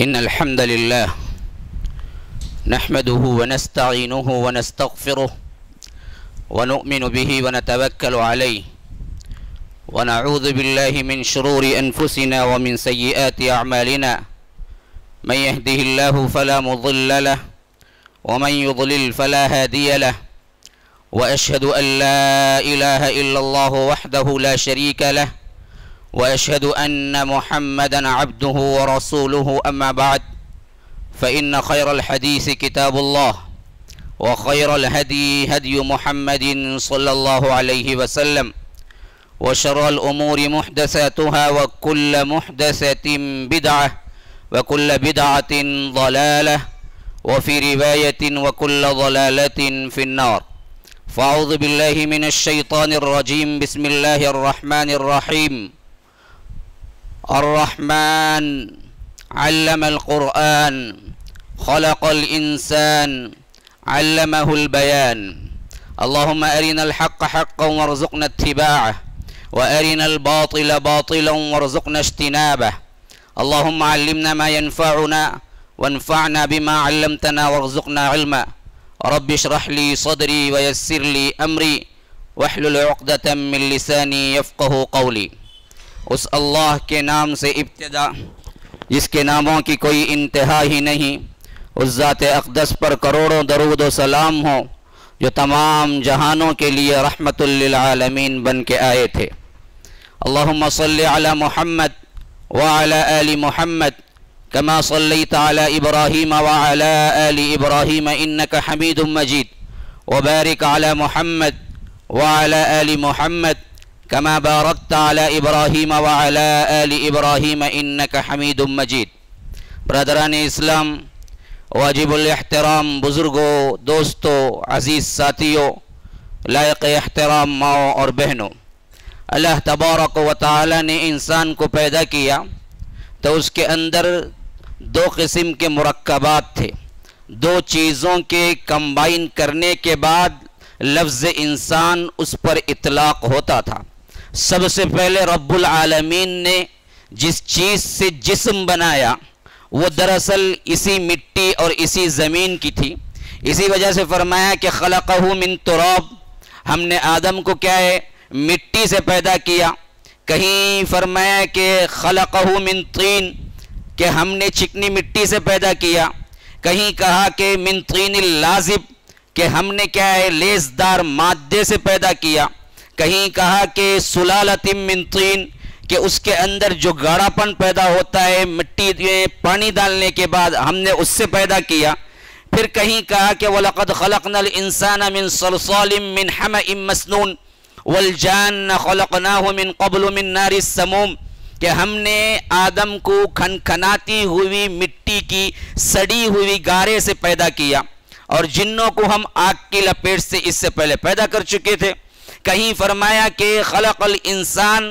إن الحمد لله نحمده ونستعينه ونستغفره ونؤمن به ونتوكل عليه ونعوذ بالله من شرور أنفسنا ومن سيئات أعمالنا من يهده الله فلا مضل له ومن يضلل فلا هادي له وأشهد أن لا إله إلا الله وحده لا شريك له وأشهد أن محمدا عبده ورسوله أما بعد فإن خير الحديث كتاب الله وخير الهدي هدي محمد صلى الله عليه وسلم وشر الأمور محدثاتها وكل محدثة بدعة وكل بدعة ضلالة وفي رواية وكل ضلالة في النار فأعوذ بالله من الشيطان الرجيم بسم الله الرحمن الرحيم الرحمن علم القرآن خلق الإنسان علمه البيان اللهم أرنا الحق حقا وارزقنا اتباعه وأرنا الباطل باطلا وارزقنا اجتنابه اللهم علمنا ما ينفعنا وانفعنا بما علمتنا وارزقنا علما رب اشرح لي صدري ويسر لي أمري واحلل عقدة من لساني يفقه قولي اس اللہ کے نام سے ابتدا جس کے ناموں کی کوئی انتہا ہی نہیں، اس ذات اقدس پر کروڑوں درود و سلام ہو جو تمام جہانوں کے لیے رحمت للعالمین بن کے آئے تھے۔ اللہم صلی علی محمد وعلی آل محمد کما صلیت علی ابراہیم وعلی آل ابراہیم انک حمید مجید وبارک علی محمد وعلی آل محمد كما باركت على إبراهيم وعلى آل إبراهيم إنك حميد مجید۔ برادران اسلام، واجب الاحترام بزرگوں، دوستوں، عزیز ساتھیوں، لائق احترام ماؤں اور بہنوں، اللہ تبارک و تعالی نے انسان کو پیدا کیا تو اس کے اندر دو قسم کے مرکبات تھے، دو چیزوں کے کمبائن کرنے کے بعد لفظ انسان اس پر اطلاق ہوتا تھا۔ سب سے پہلے رب العالمین نے جس چیز سے جسم بنایا وہ دراصل اسی مٹی اور اسی زمین کی تھی، اسی وجہ سے فرمایا کہ خلقہ من تراب، ہم نے آدم کو کیا ہے مٹی سے پیدا کیا۔ کہیں فرمایا کہ خلقہ من طین، کہ ہم نے چکنی مٹی سے پیدا کیا، کہیں کہا کہ من طین اللازب، کہ ہم نے کیا ہے لیسدار مادے سے پیدا کیا، کہیں کہا کہ سلالت من طین، کہ اس کے اندر جو گاڑھا پن پیدا ہوتا ہے مٹی میں پانی ڈالنے کے بعد ہم نے اس سے پیدا کیا۔ پھر کہیں کہا کہ وَلَقَدْ خَلَقْنَا الْإِنسَانَ مِنْ صَلْصَالٍ مِنْ حَمَإٍ مَسْنُونٍ وَالْجَانَّ خَلَقْنَاهُ مِنْ قَبْلُ مِنْ نَارِ السَّمُومِ، کہ ہم نے آدم کو کھنکھناتی ہوئی مٹی کی سڑی ہوئی گارے سے پیدا کیا، اور جنوں کو ہم آگ کی لپیٹ سے اس سے پہلے پیدا کر چکے تھے۔ کہیں فرمایا کہ خلق الانسان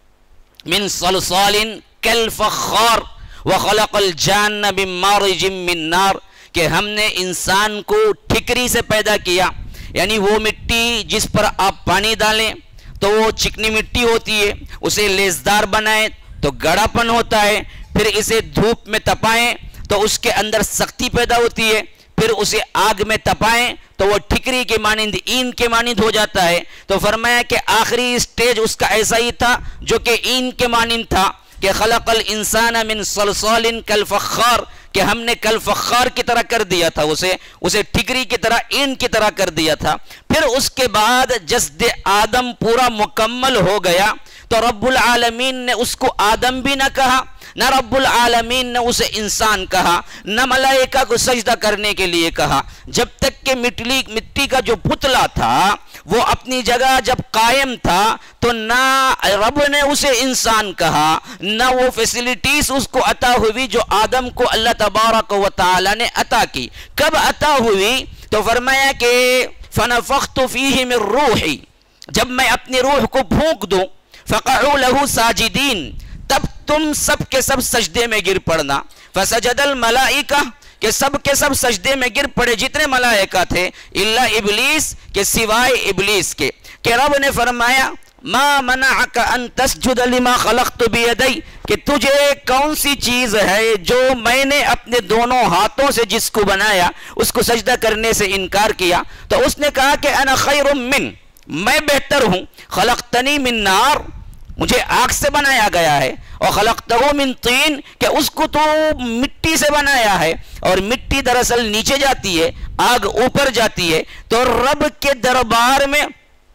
من صلصال کالفخار وخلق الجان من مارج من نار، کہ ہم نے انسان کو ٹھکری سے پیدا کیا، یعنی وہ مٹی جس پر آپ پانی ڈالیں تو وہ چکنی مٹی ہوتی ہے، اسے لیسدار بنائیں تو گاڑھا پن ہوتا ہے، پھر اسے دھوپ میں تپائیں تو اس کے اندر سختی پیدا ہوتی ہے، پھر اسے آگ میں تپائیں تو وہ ٹھکری کے مانند این کے مانند ہو جاتا ہے۔ تو فرمایا کہ آخری اسٹیج اس کا ایسا ہی تھا جو کہ این کے مانند تھا، کہ خلق الانسان من صلصال کالفخار، کہ ہم نے کالفخار کی طرح کر دیا تھا، اسے ٹھکری کی طرح این کی طرح کر دیا تھا۔ پھر اس کے بعد جسد آدم پورا مکمل ہو گیا تو رب العالمین نے اس کو آدم بھی نہ کہا، نہ رب العالمین نے اسے انسان کہا، نہ ملائکہ کو سجدہ کرنے کے لیے کہا، جب تک کہ مٹی کا جو پتلا تھا وہ اپنی جگہ جب قائم تھا تو نہ رب نے اسے انسان کہا، نہ وہ فیسلٹیز اس کو عطا ہوئی جو آدم کو اللہ تبارک و تعالی نے عطا کی۔ کب عطا ہوئی؟ تو فرمایا کہ فَنَفَخْتُ فِيهِ مِن رُوحِي، جب میں اپنی روح کو پھونک دوں، فَقَعُوا لَهُ سَاجِدِينَ، تب تم سب کے سب سجدے میں گر پڑنا۔ فَسَجَدَ الْمَلَائِكَةُ، کہ سب کے سب سجدے میں گر پڑے جتنے ملائکہ تھے، الا ابلیس، کہ سوائے ابلیس کے، کہ رب نے فرمایا ما منعك ان تسجد لما خلقت بيدي, کہ تجھے کون سی چیز ہے جو میں نے اپنے دونوں ہاتھوں سے جس کو بنایا اس کو سجدہ کرنے سے انکار کیا. تو اس نے کہا کہ انا خیر من, میں بہتر ہوں, خلقتنی من نار, مجھے آگ سے بنایا گیا ہے, اور خلقتہ من طین, کہ اس کو تو مٹی سے بنایا ہے, اور مٹی دراصل نیچے جاتی ہے, آگ اوپر جاتی ہے. تو رب کے دربار میں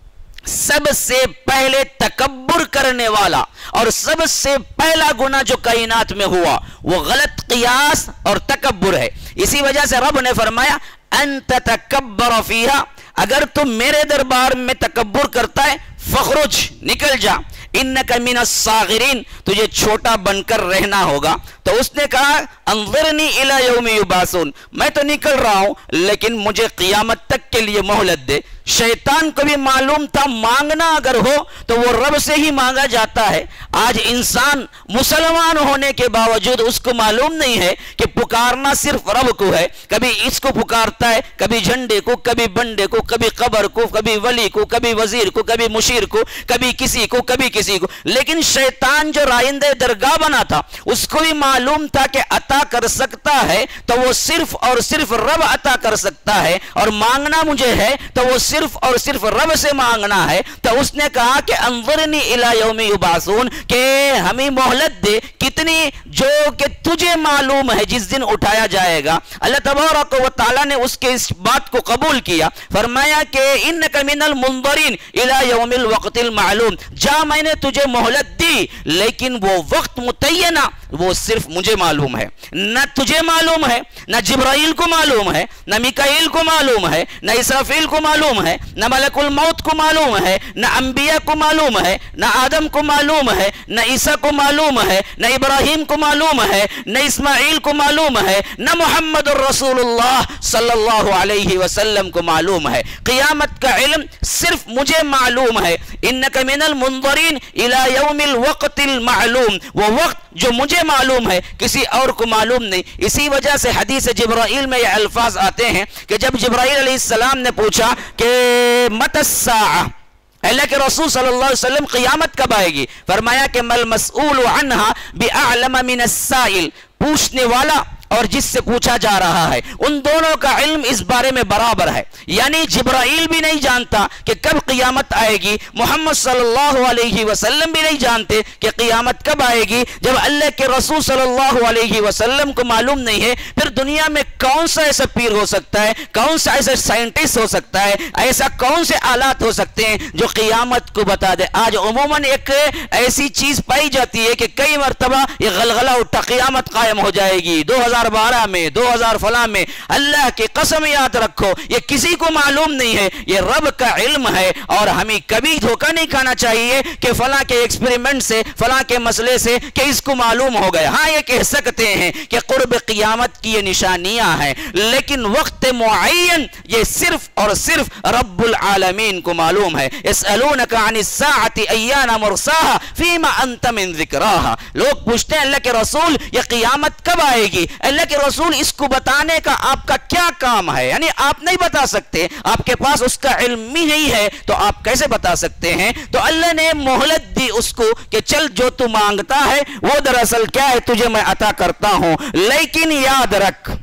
سب سے پہلے تکبر کرنے والا اور سب سے پہلا گناہ جو کائنات میں ہوا وہ غلط قیاس اور تکبر ہے. اسی وجہ سے رب نے فرمایا انت تکبر فیہا, اگر تم میرے دربار میں تکبر کرتا ہے فخرج, نکل جا, انک من الصاغرین, تجھے چھوٹا بن کر رہنا ہوگا. تو اس نے کہا انظرنی الی یوم یبعثون, میں تو نکل رہا ہوں لیکن مجھے قیامت تک کے لیے مہلت دے. شیطان کو بھی معلوم تھا مانگنا اگر ہو تو وہ رب سے ہی مانگا جاتا ہے. آج انسان مسلمان ہونے کے باوجود اس کو معلوم نہیں ہے کہ پکارنا صرف رب کو ہے. کبھی اس کو پکارتا ہے, کبھی جھنڈے کو, کبھی بنڈے کو, کبھی قبر کو, کبھی ولی کو, کبھی وزیر کو, کبھی مشیر کو, کبھی کسی کو, کبھی کسی کو. لیکن شیطان جو رائندہ درگاہ بنا تھا اس کو بھی معلوم تھا کہ عطا کر سکتا ہے تو وہ صرف اور صرف رب عطا کر سکتا ہے, اور مانگنا مجھے ہے تو وہ صرف اور صرف رب سے مانگنا ہے. تو اس نے کہا کہ انظرنی الی یوم یبعثون, کہ ہمیں مہلت دے کتنی, جو کہ تجھے معلوم ہے جس دن اٹھایا جائے گا. اللہ تبارک و تعالی نے اس کے اس بات کو قبول کیا, فرمایا کہ انک من المنظرین الی یوم الوقت المعلوم, جا میں نے تجھے مہلت دی لیکن وہ وقت متعینہ وہ صرف مجھے معلوم ہے, نہ تجھے معلوم ہے, نہ جبرائیل کو معلوم ہے, نہ میکائیل کو معلوم ہے, نہ اسرافیل کو معلوم ہے, نہ ملک الموت کو معلوم ہے, نہ انبیاء کو معلوم ہے, نہ آدم کو معلوم ہے, نہ عیسیٰ کو معلوم ہے, نہ ابراہیم کو معلوم ہے, نہ اسماعیل کو معلوم ہے, نہ محمد الرسول اللہ صلی اللہ علیہ وسلم کو معلوم ہے. قیامت کا علم صرف مجھے معلوم ہے. انک من المنظرین الی یوم الوقت المعلوم, وہ وقت جو مجھے معلوم ہے کسی اور کو معلوم نہیں. اسی وجہ سے حدیث جبرائیل میں یہ الفاظ آتے ہیں کہ جب جبرائیل علیہ السلام نے پوچھا کہ متی الساعہ, اللہ کے رسول صلی اللہ علیہ وسلم قیامت کب آئے گی, فرمایا کہ مل مسئول عنہا باعلم من السائل, پوچھنے والا اور جس سے پوچھا جا رہا ہے ان دونوں کا علم اس بارے میں برابر ہے. یعنی جبرائیل بھی نہیں جانتا کہ کب قیامت آئے گی, محمد صلی اللہ علیہ وسلم بھی نہیں جانتے کہ قیامت کب آئے گی. جب اللہ کے رسول صلی اللہ علیہ وسلم کو معلوم نہیں ہے, پھر دنیا میں کون سا ایسا پیر ہو سکتا ہے, کون سا ایسا سائنٹسٹ ہو سکتا ہے, ایسا کون سے آلات ہو سکتے ہیں جو قیامت کو بتا دے. آج عموماً ایک ایسی چیز پائی جاتی ہے کہ کئی مرتبہ یہ غلغلہ اٹھا قیامت قائم ہو جائے گی 2012 میں, 2000 فلاں میں. اللہ کی قسم یاد رکھو یہ کسی کو معلوم نہیں ہے, یہ رب کا علم ہے. اور ہمیں کبھی دھوکہ نہیں کھانا چاہیے کہ فلاں کے ایکسپیریمنٹ سے, فلاں کے مسئلے سے کہ اس کو معلوم ہو گیا. ہاں یہ کہہ سکتے ہیں کہ قرب قیامت کی یہ نشانیاں ہیں, لیکن وقت معین یہ صرف اور صرف رب العالمین کو معلوم ہے. یسألونک عن الساعة ایان مرساها فیما انت من ذکراها, لوگ پوچھتے ہیں اللہ کے رسول یہ قیامت کب آئے گی. اللہ کے رسول اس کو بتانے کا آپ کا کیا کام ہے, یعنی آپ نہیں بتا سکتے, آپ کے پاس اس کا علم ہی نہیں ہے تو آپ کیسے بتا سکتے ہیں. تو اللہ نے مہلت دی اس کو کہ چل جو تو مانگتا ہے وہ دراصل کیا ہے تجھے میں عطا کرتا ہوں, لیکن یاد رکھ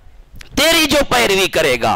تیری جو پیروی کرے گا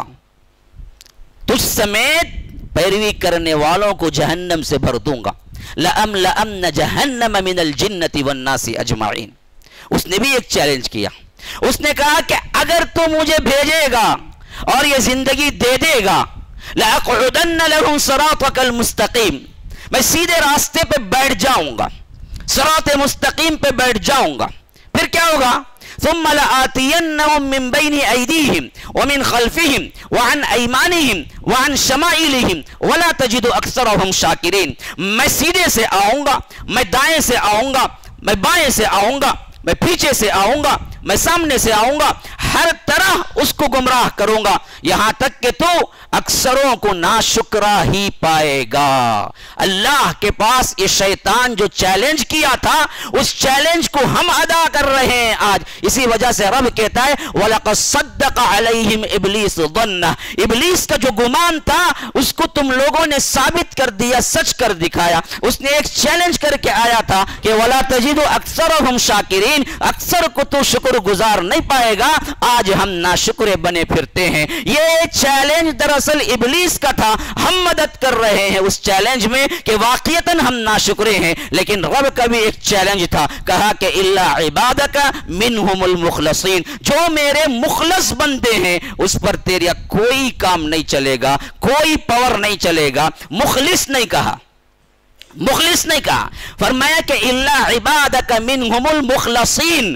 تجھ سمیت پیروی کرنے والوں کو جہنم سے بھر دوں گا. لَأَمْلَأَنَّ جَهَنَّمَ مِنَ الْجِنَّةِ وَالنَّاسِ أَجْمَعِينَ. اس نے بھی ایک چیلنج کیا, اس نے کہا کہ اگر تو مجھے بھیجے گا اور یہ زندگی دے دے گا لَأَقْعُدَنَّ لَهُمْ صِرَاطَكَ الْمُسْتَقِيمِ, میں سیدھے راستے پہ بیٹھ جاؤں گا, صراط مستقیم پہ بیٹھ جاؤں گا. پھر کیا ہوگا, ثم لآتینہم من بین ایدیہم ومن خلفہم وعن ایمانہم وعن شمائلہم ولا تجد اکثرہم شاکرین. میں سیدھے سے آؤں گا, میں دائیں سے آؤں گا, میں بائیں سے آؤں گا, میں پیچھے سے آؤں گا, میں سامنے سے آؤں گا، ہر طرح اس کو گمراہ کروں گا، یہاں تک کہ تو اکثروں کو ناشکرا ہی پائے گا۔ اللہ کے پاس یہ شیطان جو چیلنج کیا تھا، اس چیلنج کو ہم ادا کر رہے ہیں آج۔ اسی وجہ سے رب کہتا ہے وَلَقَدْ صَدَّقَ عَلَيْهِمْ إِبْلِيسُ ظَنَّهُ، ابلیس کا جو گمان تھا اس کو تم لوگوں نے ثابت کر دیا، سچ کر دکھایا۔ اس نے ایک چیلنج کر کے آیا تھا کہ وَلَا تَجِدُ أَكْثَرَهُمْ شَاكِرِينَ، اکثر کو تو شکر گزار نہیں پائے گا، آج ہم ناشکرے بنے پھرتے ہیں۔ یہ چیلنج دراصل ابلیس کا تھا، ہم مدد کر رہے ہیں اس چیلنج میں کہ واقعتاً ہم ناشکرے ہیں، لیکن رب کا بھی ایک چیلنج تھا، کہا کہ إِلَّا عِبَادَكَ مِنْهُمُ الْمُخْلَصِينَ، جو میرے مخلص بندے ہیں اس پر تیرا کوئی کام نہیں چلے گا، کوئی پاور نہیں چلے گا۔ مخلص نہیں کہا، مخلص نہیں کہا، فرمایا کہ إِلَّا عِبَادَكَ مِنْهُمُ الْمُخْلَصِينَ۔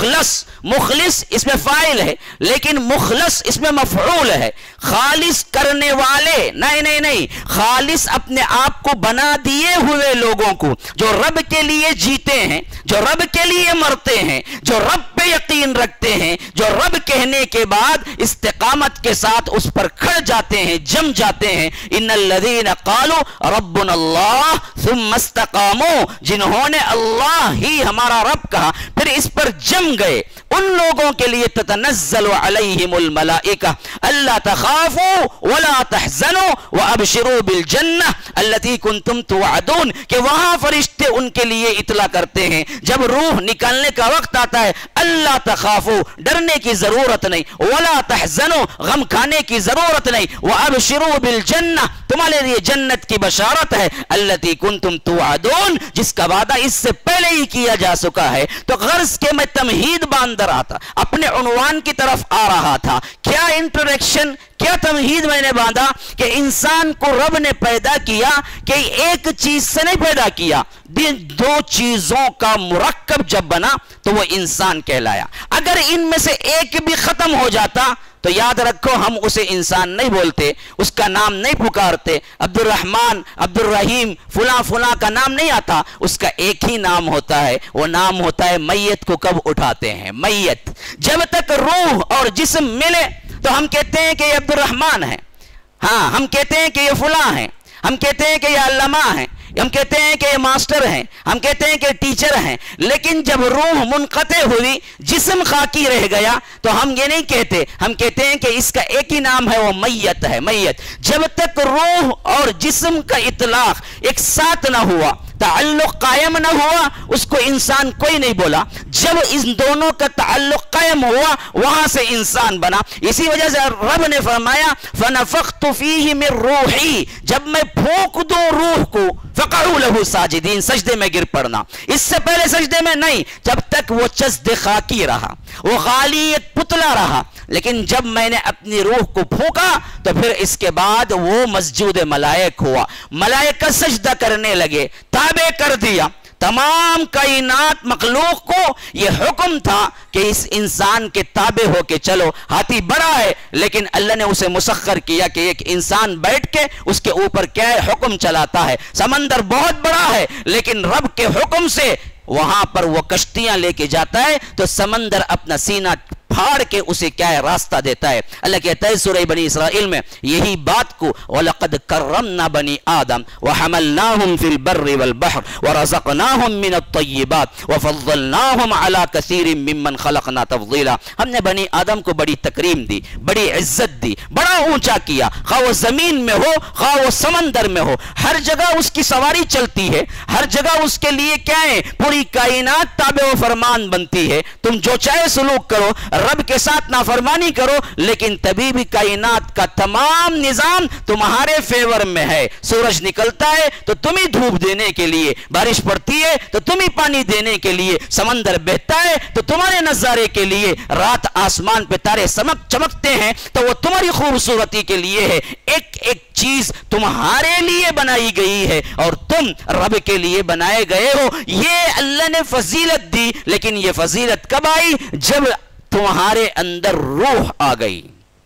مخلص اس میں فاعل ہے، لیکن مخلص اس میں مفعول ہے، خالص کرنے والے، نہیں، خالص اپنے آپ کو بنا دیے ہوئے لوگوں کو، جو رب کے لیے جیتے ہیں، جو رب کے لیے مرتے ہیں، جو رب پہ یقین رکھتے ہیں، جو رب کہنے کے بعد استقامت کے ساتھ اس پر کھڑ جاتے ہیں، جم جاتے ہیں۔ ان الذین قالوا ربنا اللہ ثم استقاموا، جنہوں نے اللہ ہی ہمارا رب کہا پھر اس پر جم گئے، ان لوگوں کے لیے تتنزل علیہم الملائکہ الا تخافوا ولا تحزنوا وابشروا بالجنہ التي کنتم توعدون، کہ وہاں فرشتے ان کے لیے اطلاع کرتے ہیں جب روح نکالنے کا وقت آتا ہے، اللہ تخافوا، ڈرنے کی ضرورت نہیں، ولا تحزنوا، غم کھانے کی ضرورت نہیں، وابشروا بالجنہ، تمہارے لیے جنت کی بشارت ہے، التي کنتم توعدون، جس کا وعدہ اس سے پہلے ہی کیا جا چکا ہے۔ تو غرض کے میں تمہید باندھ رہا تھا، اپنے عنوان کی طرف آ رہا تھا، کیا انٹروڈکشن، کیا تمہید میں نے باندھا کہ انسان کو رب نے پیدا کیا کہ ایک چیز سے نہیں پیدا کیا، دو چیزوں کا مرکب جب بنا تو وہ انسان کہلایا۔ اگر ان میں سے ایک بھی ختم ہو جاتا تو یاد رکھو ہم اسے انسان نہیں بولتے، اس کا نام نہیں پکارتے، عبد الرحمن، عبد الرحیم، فلاں کا نام نہیں آتا، اس کا ایک ہی نام ہوتا ہے، وہ نام ہوتا ہے میت کو کب اٹھاتے ہیں، میت۔ جب تک روح اور جسم ملے تو ہم کہتے ہیں کہ یہ عبد الرحمن ہے، ہاں ہم کہتے ہیں کہ یہ فلاں ہے، ہم کہتے ہیں کہ یہ علامہ ہیں، ہم کہتے ہیں کہ یہ ماسٹر ہیں، ہم کہتے ہیں کہ ٹیچر ہیں، لیکن جب روح منقطع ہوئی، جسم خاکی رہ گیا تو ہم یہ نہیں کہتے، ہم کہتے ہیں کہ اس کا ایک ہی نام ہے، وہ میت ہے، میت۔ جب تک روح اور جسم کا اطلاق ایک ساتھ نہ ہوا، تعلق قائم نہ ہوا، اس کو انسان کوئی نہیں بولا۔ جب ان دونوں کا تعلق قائم ہوا وہاں سے انسان بنا۔ اسی وجہ سے رب نے فرمایا فَنَفَخْتُ فِيهِ مِن رُوحِي، جب میں پھونک دوں روح کو، فَقَعُوا لَهُ ساجدین، سجدے میں گر پڑنا۔ اس سے پہلے سجدے میں نہیں، جب تک وہ چسد خاکی رہا، وہ غالیت پتلا رہا، لیکن جب میں نے اپنی روح کو پھونکا تو پھر اس کے بعد وہ مسجود ملائک ہوا، ملائکہ سجدہ کرنے لگے، تابع کر دیا۔ تمام کائنات مخلوق کو یہ حکم تھا کہ اس انسان کے تابع ہو کے چلو۔ ہاتھی بڑا ہے لیکن اللہ نے اسے مسخر کیا کہ ایک انسان بیٹھ کے اس کے اوپر کیا ہے، حکم چلاتا ہے۔ سمندر بہت بڑا ہے لیکن رب کے حکم سے وہاں پر وہ کشتیاں لے کے جاتا ہے تو سمندر اپنا سینہ پھاڑ کے اسے کیا ہے، راستہ دیتا ہے۔ اللہ کہتا ہے سورہ بنی اسرائیل میں یہی بات کو وَلَقَدْ كَرَّمْنَا بَنِي آدَمَ وَحَمَلْنَاهُمْ فِي الْبَرِّ وَالْبَحْرِ وَرَزَقْنَاهُمْ مِنَ الطَّيِّبَاتِ وَفَضَّلْنَاهُمْ عَلَى كَثِيرٍ مِّمَّنْ خَلَقْنَا تَفْضِيلًا، ہم نے بنی آدم کو بڑی تکریم دی، بڑی عزت دی، بڑا اونچا کیا، خواہ وہ زمین میں ہو خواہ وہ سمندر میں ہو، ہر جگہ اس کی سواری چلتی ہے، ہر جگہ اس کے لیے کیا ہے، پوری کائنات تابع و فرمان بنتی ہے۔ تم جو چاہے سلوک کرو، رب کے ساتھ نافرمانی کرو، لیکن تبھی بھی کائنات کا تمام نظام تمہارے فیور میں ہے۔ سورج نکلتا ہے تو تمہیں دھوپ دینے کے لیے، بارش پڑتی ہے تو تمہیں پانی دینے کے لیے، سمندر بہتا ہے تو تمہارے نظارے کے لیے، رات آسمان پہ تارے چمکتے ہیں تو وہ تمہاری خوبصورتی کے لیے ہے۔ ایک ایک چیز تمہارے لیے بنائی گئی ہے اور تم رب کے لیے بنائے گئے ہو۔ یہ اللہ نے فضیلت دی، لیکن یہ فضیلت کب آئی؟ جب تمہارے اندر روح آ گئی۔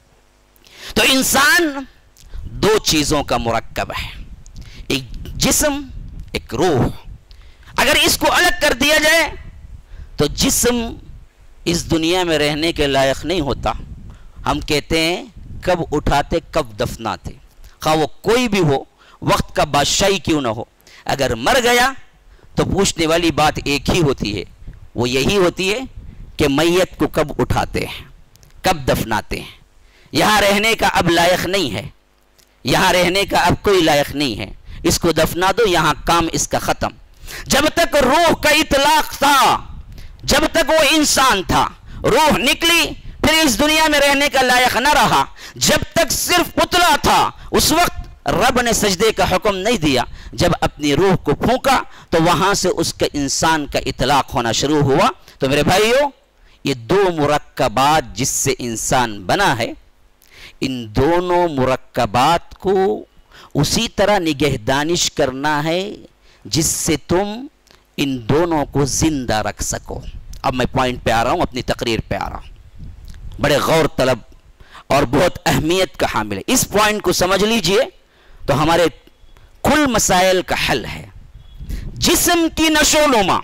تو انسان دو چیزوں کا مرکب ہے، ایک جسم ایک روح۔ اگر اس کو الگ کر دیا جائے تو جسم اس دنیا میں رہنے کے لائق نہیں ہوتا، ہم کہتے ہیں کب اٹھاتے کب دفناتے، خواہ وہ کوئی بھی ہو، وقت کا بادشاہی کیوں نہ ہو، اگر مر گیا تو پوچھنے والی بات ایک ہی ہوتی ہے، وہ یہی ہوتی ہے کہ میت کو کب اٹھاتے ہیں، کب دفناتے ہیں۔ یہاں رہنے کا اب لائق نہیں ہے، یہاں رہنے کا اب کوئی لائق نہیں ہے، اس کو دفنا دو، یہاں کام اس کا ختم۔ جب تک روح کا اطلاق تھا، جب تک وہ انسان تھا، روح نکلی پھر اس دنیا میں رہنے کا لائق نہ رہا، جب تک صرف پتلا تھا اس وقت رب نے سجدے کا حکم نہیں دیا، جب اپنی روح کو پھونکا تو وہاں سے اس کا انسان کا اطلاق ہونا شروع ہوا۔ تو میرے بھائیو، یہ دو مرکبات جس سے انسان بنا ہے، ان دونوں مرکبات کو اسی طرح نگہدانش کرنا ہے جس سے تم ان دونوں کو زندہ رکھ سکو۔ اب میں پوائنٹ پہ آ رہا ہوں، اپنی تقریر پہ آ رہا ہوں، بڑے غور طلب اور بہت اہمیت کا حامل ہے۔ اس پوائنٹ کو سمجھ لیجئے تو ہمارے کل مسائل کا حل ہے۔ جسم کی نشو و نما،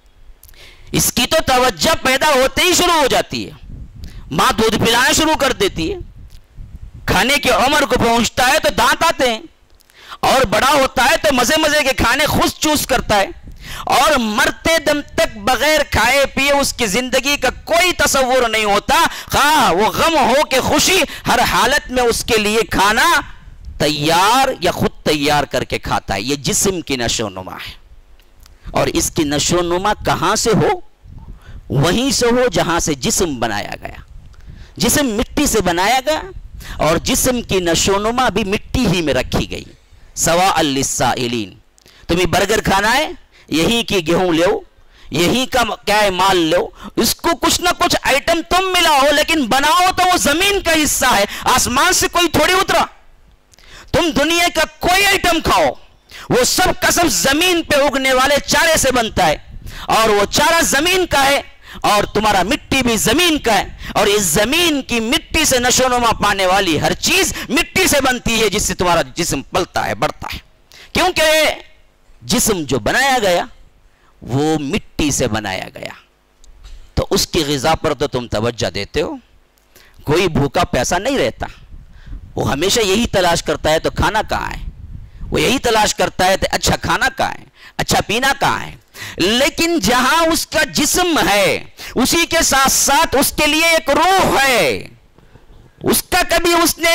اس کی تو توجہ پیدا ہوتے ہی شروع ہو جاتی ہے، ماں دودھ پلانا شروع کر دیتی ہے، کھانے کی عمر کو پہنچتا ہے تو دانت آتے ہیں، اور بڑا ہوتا ہے تو مزے مزے کے کھانے خود چوز کرتا ہے، اور مرتے دم تک بغیر کھائے پیے اس کی زندگی کا کوئی تصور نہیں ہوتا، خواہ وہ غم ہو کہ خوشی، ہر حالت میں اس کے لیے کھانا تیار یا خود تیار کر کے کھاتا ہے۔ یہ جسم کی نشو و نما ہے، اور اس کی نشو و نما کہاں سے ہو؟ وہیں سے ہو جہاں سے جسم بنایا گیا۔ جسم مٹی سے بنایا گیا اور جسم کی نشو و نما بھی مٹی ہی میں رکھی گئی۔ سواء للسائلین، تمہیں برگر کھانا ہے، یہی کی گیہوں لو، یہی کا کیا ہے مال لو، اس کو کچھ نہ کچھ آئٹم تم ملاؤ، لیکن بناؤ تو وہ زمین کا حصہ ہے، آسمان سے کوئی تھوڑی اترا۔ تم دنیا کا کوئی آئٹم کھاؤ، وہ سب کا سب زمین پہ اگنے والے چارے سے بنتا ہے، اور وہ چارہ زمین کا ہے، اور تمہارا مٹی بھی زمین کا ہے، اور اس زمین کی مٹی سے نشو و نما پانے والی ہر چیز مٹی سے بنتی ہے، جس سے تمہارا جسم پلتا ہے، بڑھتا ہے۔ کیونکہ جسم جو بنایا گیا وہ مٹی سے بنایا گیا، تو اس کی غذا پر تو تم توجہ دیتے ہو۔ کوئی بھوکا پیسہ نہیں رہتا، وہ ہمیشہ یہی تلاش کرتا ہے تو کھانا کہاں ہے، وہ یہی تلاش کرتا ہے تو اچھا کھانا کہاں ہے، اچھا پینا کہاں ہے۔ لیکن جہاں اس کا جسم ہے، اسی کے ساتھ ساتھ اس کے لیے ایک روح ہے، اس کا کبھی اس نے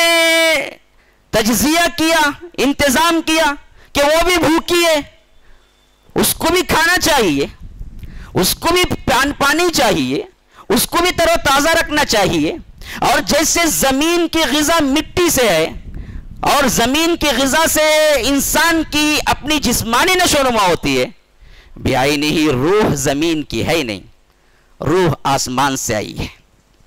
تجزیہ کیا، انتظام کیا کہ وہ بھی بھوکی ہے، اس کو بھی کھانا چاہیے، اس کو بھی پانی چاہیے، اس کو بھی تر و تازہ رکھنا چاہیے۔ اور جیسے زمین کی غذا مٹی سے ہے، اور زمین کی غذا سے انسان کی اپنی جسمانی نشو و نما ہوتی ہے، بیائی نہیں، روح زمین کی ہے ہی نہیں، روح آسمان سے آئی ہے،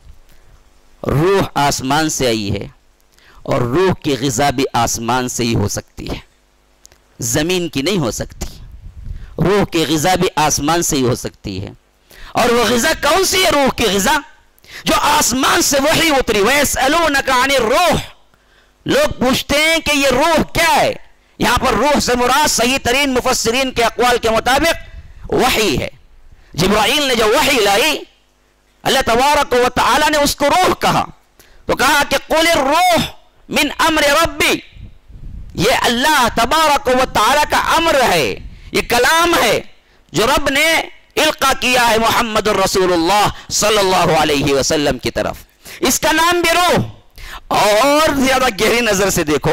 روح آسمان سے آئی ہے، اور روح کی غذا بھی آسمان سے ہی ہو سکتی ہے، زمین کی نہیں ہو سکتی۔ روح کی غذا بھی آسمان سے ہی ہو سکتی ہے، اور وہ غذا کون سی ہے؟ روح کی غذا جو آسمان سے وحی اتری۔ وَيَسْأَلُونَكَ عَنِ الرُّوحِ، لوگ پوچھتے ہیں کہ یہ روح کیا ہے؟ یہاں پر روح سے مراد صحیح ترین مفسرین کے اقوال کے مطابق وحی ہے۔ جبرائیل نے جو وحی لائی، اللہ تبارک و تعالی نے اس کو روح کہا، تو کہا کہ قُلِ الرُّوحُ مِنْ أَمْرِ رَبِّ، یہ اللہ تبارک و تعالی کا امر ہے، یہ کلام ہے جو رب نے القا کیا ہے محمد الرسول اللہ صلی اللہ علیہ وسلم کی طرف۔ اس کا نام بھی روح۔ اور زیادہ گہری نظر سے دیکھو،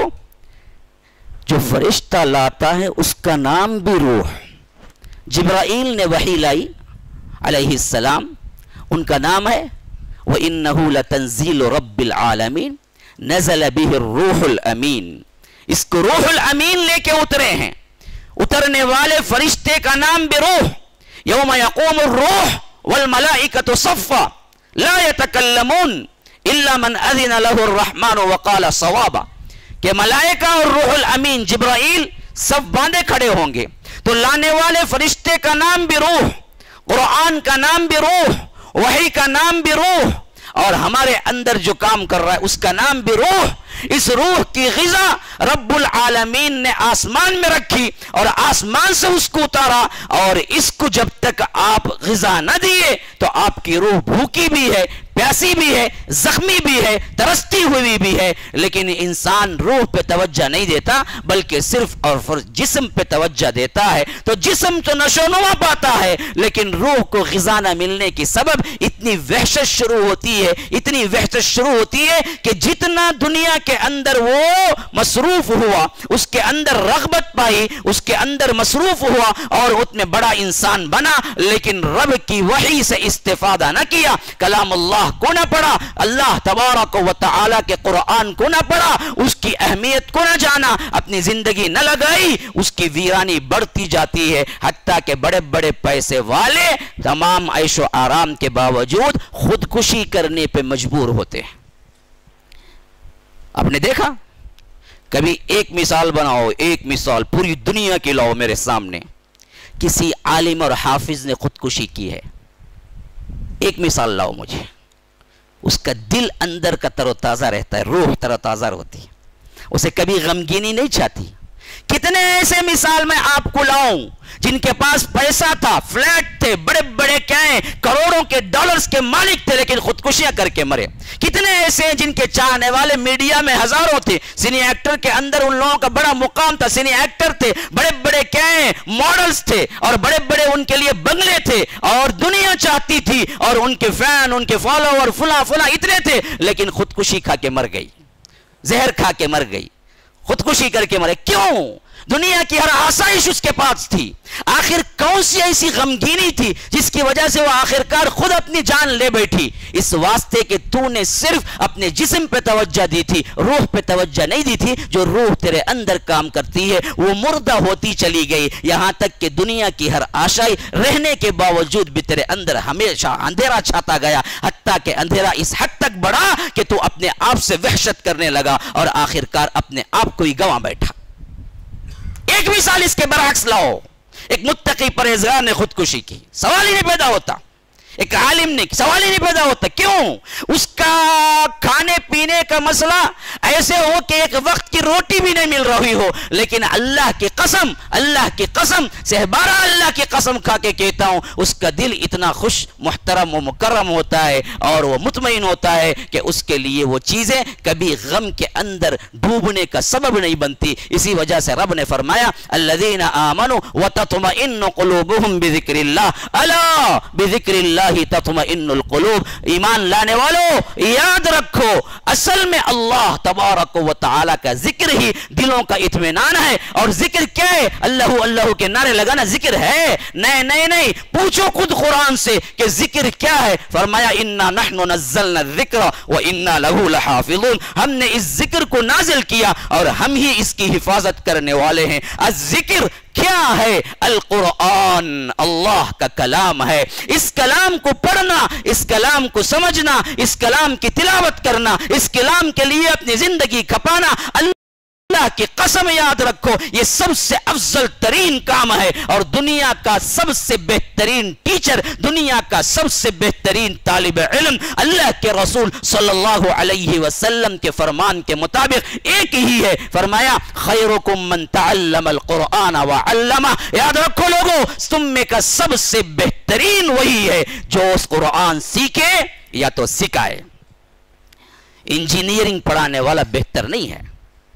جو فرشتہ لاتا ہے اس کا نام بھی روح۔ جبرائیل نے وحی لائی علیہ السلام، ان کا نام ہے وَإِنَّهُ لَتَنزِيلُ رَبِّ الْعَالَمِينَ نَزَلَ بِهِ الرُّوحُ الْأَمِينَ، اس کو روح الامین لے کے اترے ہیں۔ اترنے والے فرشتے کا نام بھی روح۔ یوم یقوم الروح والملائکۃ صفا لا یتکلمون الا من اذن له الرحمن وقال صوابا، کہ ملائکہ اور روح الامین جبرائیل سب باندھے کھڑے ہوں گے، تو لانے والے فرشتے کا نام بھی روح، قرآن کا نام بھی روح، وحی کا نام بھی روح، اور ہمارے اندر جو کام کر رہا ہے اس کا نام بھی روح. اس روح کی غذا رب العالمین نے آسمان میں رکھی اور آسمان سے اس کو اتارا, اور اس کو جب تک آپ غذا نہ دیے تو آپ کی روح بھوکی بھی ہے, پیاسی بھی ہے, زخمی بھی ہے, ترستی ہوئی بھی ہے, لیکن انسان روح پہ توجہ نہیں دیتا بلکہ صرف اور جسم پہ توجہ دیتا ہے. تو جسم تو نشو نما پاتا ہے لیکن روح کو غذا نہ ملنے کی سبب اتنی وحشت شروع ہوتی ہے کہ جتنا دنیا کے اندر وہ مصروف ہوا, اس کے اندر رغبت پائی, اس کے اندر مصروف ہوا اور اتنے بڑا انسان بنا, لیکن رب کی وحی سے استفادہ نہ کیا, کلام اللہ کو نہ پڑھا, اللہ تبارک و تعالی کے قرآن کو نہ پڑھا, اس کی اہمیت کو نہ جانا, اپنی زندگی نہ لگائی, اس کی ویرانی بڑھتی جاتی ہے, حتیٰ کہ بڑے بڑے پیسے والے تمام عیش و آرام کے باوجود خودکشی کرنے پہ مجبور ہوتے ہیں. آپ نے دیکھا کبھی ایک مثال بناؤ, ایک مثال پوری دنیا کی لاؤ میرے سامنے, کسی عالم اور حافظ نے خودکشی کی ہے, ایک مثال لاؤ مجھے. اس کا دل اندر کا تر و تازہ رہتا ہے, روح تر و تازہ ہوتی ہے, اسے کبھی غمگینی نہیں چاہتی. کتنے ایسے مثال میں آپ کو لاؤں جن کے پاس پیسہ تھا, فلیٹ تھے, بڑے بڑے کیا ہیں کروڑوں کے ڈالرز کے مالک تھے, لیکن خودکشیاں کر کے مرے. کتنے ایسے ہیں جن کے چاہنے والے میڈیا میں ہزاروں تھے, سینی ایکٹر کے اندر ان لوگوں کا بڑا مقام تھا, سینی ایکٹر تھے, بڑے بڑے کیا ہیں ماڈلز تھے, اور بڑے بڑے ان کے لیے بنگلے تھے, اور دنیا چاہتی تھی, اور ان کے فین, ان کے فالوور فلاں اتنے تھے, لیکن خودکشی کھا کے مر گئی, زہر کھا کے مر گئی, خودکشی کر کے مرے. کیوں؟ دنیا کی ہر آسائش اس کے پاس تھی, آخر کون سی ایسی غمگینی تھی جس کی وجہ سے وہ آخرکار خود اپنی جان لے بیٹھی؟ اس واسطے کہ تو نے صرف اپنے جسم پہ توجہ دی تھی, روح پہ توجہ نہیں دی تھی. جو روح تیرے اندر کام کرتی ہے وہ مردہ ہوتی چلی گئی, یہاں تک کہ دنیا کی ہر آشائی رہنے کے باوجود بھی تیرے اندر ہمیشہ اندھیرا چھاتا گیا, حتیٰ کہ اندھیرا اس حد تک بڑھا کہ تو اپنے آپ سے وحشت کرنے لگا اور آخرکار اپنے آپ کو ہی گنوا بیٹھا. ایک مثال اس کے برعکس لاؤ, ایک متقی پرہیزگار نے خودکشی کی, سوال ہی نہیں پیدا ہوتا. ایک عالم نے سوال ہی نہیں پیدا ہوتا. کیوں؟ اس کا کھانے پینے کا مسئلہ ایسے ہو کہ ایک وقت کی روٹی بھی نہیں مل رہی ہو, لیکن اللہ کی قسم سہبارہ اللہ کی قسم کھا کے کہتا ہوں, اس کا دل اتنا خوش محترم و مکرم ہوتا ہے اور وہ مطمئن ہوتا ہے کہ اس کے لیے وہ چیزیں کبھی غم کے اندر ڈوبنے کا سبب نہیں بنتی. اسی وجہ سے رب نے فرمایا الذین آمنوا وتطمئن قلوبهم بذکر اللہ, الا بذکر اللہ تطمئن القلوب. ایمان لانے والوں یاد رکھو, اصل میں اللہ تبارک و تعالی کا ذکر ہی دلوں کا اطمینان ہے. اور ذکر کیا ہے؟ اللہ اللہ کے نعرے لگانا ذکر ہے؟ نہیں, پوچھو خود قرآن سے کہ ذکر کیا ہے. فرمایا انا نحن نزلنا الذکر وانا له لحافظون, ہم نے اس ذکر کو نازل کیا اور ہم ہی اس کی حفاظت کرنے والے ہیں. الذکر کیا ہے؟ القرآن, اللہ کا کلام ہے. اس کلام کو پڑھنا, اس کلام کو سمجھنا, اس کلام کی تلاوت کرنا, اس کلام کے لیے اپنی زندگی کھپانا, اللہ کی قسم یاد رکھو یہ سب سے افضل ترین کام ہے. اور دنیا کا سب سے بہترین ٹیچر, دنیا کا سب سے بہترین طالب علم اللہ کے رسول صلی اللہ علیہ وسلم کے فرمان کے مطابق ایک ہی ہے. فرمایا خیرکم من تعلم القرآن وعلمہ. یاد رکھو لوگوں, تم میں کا سب سے بہترین وہی ہے جو اس قرآن سیکھے یا تو سکھائے. انجینئرنگ پڑھانے والا بہتر نہیں ہے.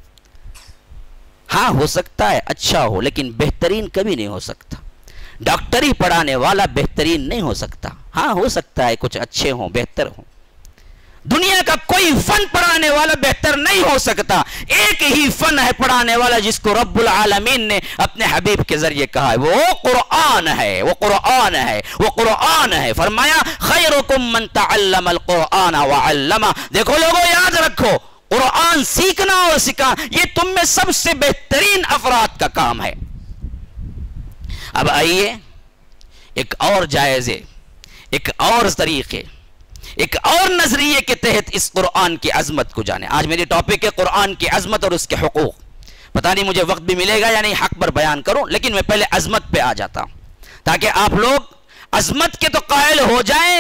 ہاں ہو سکتا ہے اچھا ہو, لیکن بہترین کبھی نہیں ہو سکتا. ڈاکٹری پڑھانے والا بہترین نہیں ہو سکتا. ہاں ہو سکتا ہے کچھ اچھے ہوں, بہتر ہوں. دنیا کا کوئی فن پڑھانے والا بہتر نہیں ہو سکتا. ایک ہی فن ہے پڑھانے والا جس کو رب العالمین نے اپنے حبیب کے ذریعے کہا ہے, وہ قرآن ہے, وہ قرآن ہے, وہ قرآن ہے. فرمایا خیرکم من تعلم القرآن وعلمہ. دیکھو لوگوں یاد رکھو, قرآن سیکھنا اور سکھانا یہ تم میں سب سے بہترین افراد کا کام ہے. اب آئیے ایک اور جائزے, ایک اور طریقے, ایک اور نظریے کے تحت اس قرآن کی عظمت کو جانے. آج میری ٹاپک ہے قرآن کی عظمت اور اس کے حقوق. پتہ نہیں مجھے وقت بھی ملے گا یا نہیں حق پر بیان کروں, لیکن میں پہلے عظمت پہ آ جاتا ہوں تاکہ آپ لوگ عظمت کے تو قائل ہو جائیں,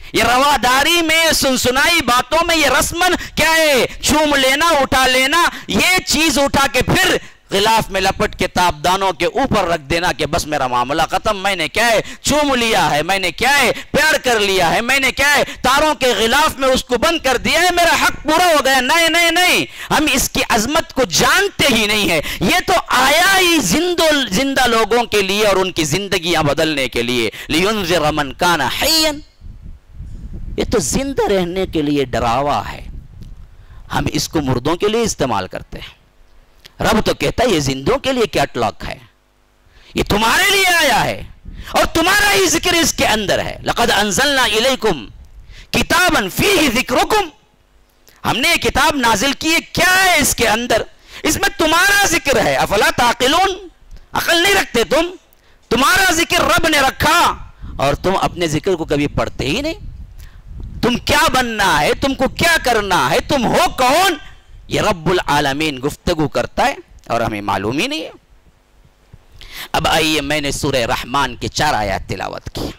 یہ رواداری میں سنسنائی باتوں میں یہ رسمن کیا ہے؟ چوم لینا، اٹھا لینا، یہ چیز اٹھا کے پھر غلاف میں لپٹ کے تابدانوں کے اوپر رکھ دینا کہ بس میرا معاملہ ختم، میں نے کیا ہے چوم لیا ہے، میں نے کیا ہے پیار کر لیا ہے، میں نے کیا ہے تاروں کے غلاف میں اس کو بند کر دیا ہے، میرا حق پورا ہو گیا۔ نہیں نہیں نہیں، ہم اس کی عظمت کو جانتے ہی نہیں ہے۔ یہ تو آیا ہی زندہ لوگوں کے لیے اور ان کی زندگیاں بدلنے کے لیے، لِيُنذِرَ مَنْ كَانَ حَيًّا، یہ تو زندہ رہنے کے لیے ڈراوا ہے۔ ہم اس کو مردوں کے لیے استعمال کرتے ہیں۔ رب تو کہتا ہے یہ زندوں کے لیے کیٹلاگ ہے، یہ تمہارے لیے آیا ہے اور تمہارا ہی ذکر اس کے اندر ہے۔ لَقَدْ أَنزَلْنَا إِلَيْكُمْ كِتَابًا فِيهِ ذِكْرُكُمْ، ہم نے یہ کتاب نازل کی ہے، کیا ہے اس کے اندر؟ اس میں تمہارا ذکر ہے۔ افلا تعقلون، عقل نہیں رکھتے تم؟ تمہارا ذکر رب نے رکھا اور تم اپنے ذکر کو کبھی پڑھتے ہی نہیں۔ تم کیا بننا ہے، تم کو کیا کرنا ہے، تم ہو کون، یہ رب العالمین گفتگو کرتا ہے اور ہمیں معلوم ہی نہیں ہے۔ اب آئیے، میں نے سورہ رحمان کے 4 آیات تلاوت کی،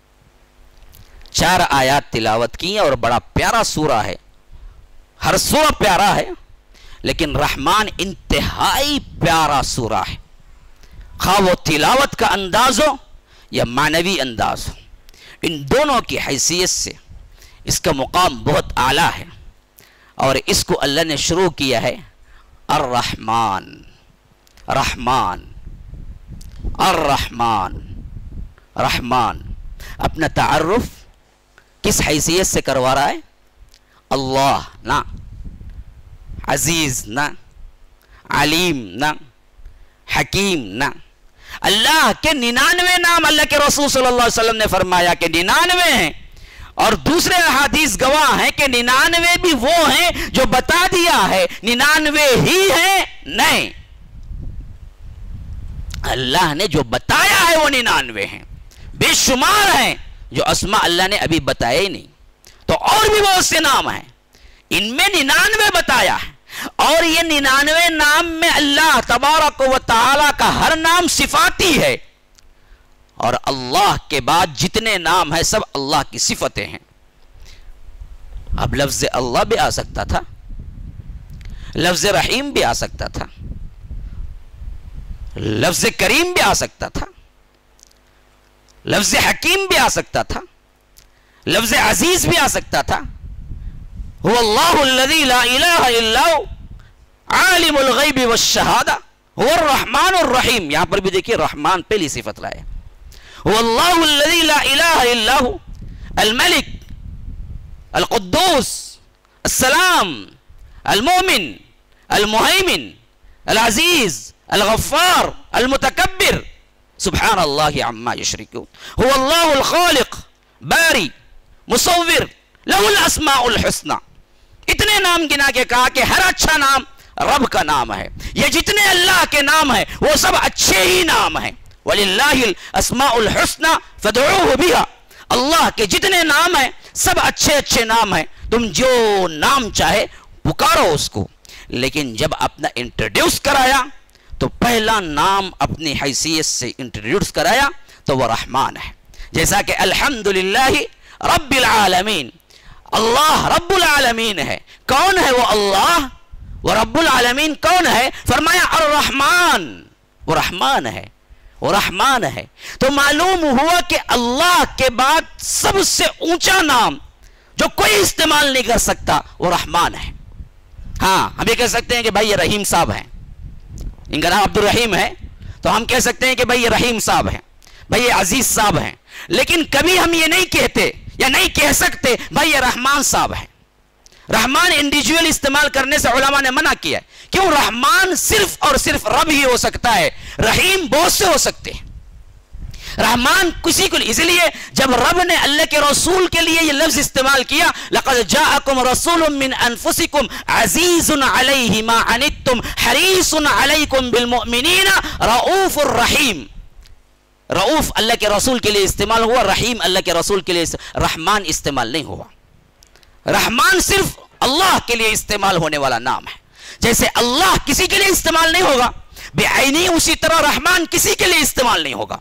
4 آیات تلاوت کی اور بڑا پیارا سورہ ہے، ہر سورہ پیارا ہے لیکن رحمان انتہائی پیارا سورہ ہے، خواہ وہ تلاوت کا انداز ہو یا معنوی انداز ہو، ان دونوں کی حیثیت سے اس کا مقام بہت اعلیٰ ہے۔ اور اس کو اللہ نے شروع کیا ہے الرحمن، رحمان، الرحمن، رحمان۔ اپنا تعارف کس حیثیت سے کروا رہا ہے؟ اللہ نہ، عزیز نہ، علیم نہ، حکیم نہ۔ اللہ کے 99 نام اللہ کے رسول صلی اللہ علیہ وسلم نے فرمایا کہ 99 ہیں، اور دوسرے احادیث گواہ ہیں کہ 99 بھی وہ ہیں جو بتا دیا ہے، 99 ہی ہیں نہیں، اللہ نے جو بتایا ہے وہ 99 ہیں، بے شمار ہیں جو اسماء اللہ نے ابھی بتائے ہی نہیں۔ تو اور بھی بہت سے نام ہیں، ان میں 99 بتایا ہے، اور یہ 99 نام میں اللہ تبارک و تعالی کا ہر نام صفاتی ہے، اور اللہ کے بعد جتنے نام ہیں سب اللہ کی صفتیں ہیں۔ اب لفظ اللہ بھی آ سکتا تھا، لفظ رحیم بھی آ سکتا تھا، لفظ کریم بھی آ سکتا تھا، لفظ حکیم بھی آ سکتا تھا، لفظ عزیز بھی آ سکتا تھا۔ هو اللہ الذی لا الہ الا هو عالم الغیب والشہادہ هو الرحمن الرحیم، یہاں پر بھی دیکھیے رحمان پہلی صفت لائے۔ هو اللہ الذی لا الہ الا هو الملک القدوس السلام المؤمن المہیمن العزیز الغفار المتکبر سبحان اللہ عما یشرکون۔ هو اللہ الخالق باری مصور لہ الاسماء الحسنى، اتنے نام گنا کے کہا کہ ہر اچھا نام رب کا نام ہے، یہ جتنے اللہ کے نام ہیں وہ سب اچھے ہی نام ہیں۔ وَلِلَّهِ الْأَسْمَاءُ الْحُسْنَى فَادْعُوهُ بِهَا، اللہ کے جتنے نام ہیں سب اچھے اچھے نام ہیں، تم جو نام چاہے پکارو اس کو۔ لیکن جب اپنا انٹروڈیوس کرایا تو پہلا نام اپنی حیثیت سے انٹروڈیوس کرایا تو وہ رحمان ہے، جیسا کہ الحمدللہ رب العالمین، اللہ رب العالمین ہے۔ کون ہے وہ اللہ؟ وہ رب العالمین کون ہے؟ فرمایا الرحمن، وہ رحمان ہے، وہ رحمان ہے۔ تو معلوم ہوا کہ اللہ کے بعد سب سے اونچا نام جو کوئی استعمال نہیں کر سکتا وہ رحمان ہے۔ ہاں ہم یہ کہہ سکتے ہیں کہ بھائی یہ رحیم صاحب ہیں، ان کا نام عبد الرحیم ہے تو ہم کہہ سکتے ہیں کہ بھائی یہ رحیم صاحب ہیں، بھائی یہ عزیز صاحب ہیں، لیکن کبھی ہم یہ نہیں کہتے یا نہیں کہہ سکتے بھائی یہ رحمان صاحب ہیں۔ رحمان انڈیویجول استعمال کرنے سے علماء نے منع کیا ہے، کیوں؟ رحمان صرف اور صرف رب ہی ہو سکتا ہے، رحیم بہت سے ہو سکتے ہیں، رحمان کسی کو، اس لیے جب رب نے اللہ کے رسول کے لیے یہ لفظ استعمال کیا لَقَدْ جَاءَكُمْ رَسُولٌ مِّنْ أَنفُسِكُمْ عَزِيزٌ عَلَيْهِ مَا عَنِتُّمْ حَرِيصٌ عَلَيْكُمْ بِالْمُؤْمِنِينَ رَؤُوفٌ الرحیم۔ رؤوف اللہ کے رسول کے لیے استعمال ہوا، رحیم اللہ کے رسول کے لیے، رحمان استعمال نہیں ہوا۔ رحمان صرف اللہ کے لیے استعمال ہونے والا نام ہے، جیسے اللہ کسی کے لیے استعمال نہیں ہوگا بعینی، اسی طرح رحمان کسی کے لیے استعمال نہیں ہوگا،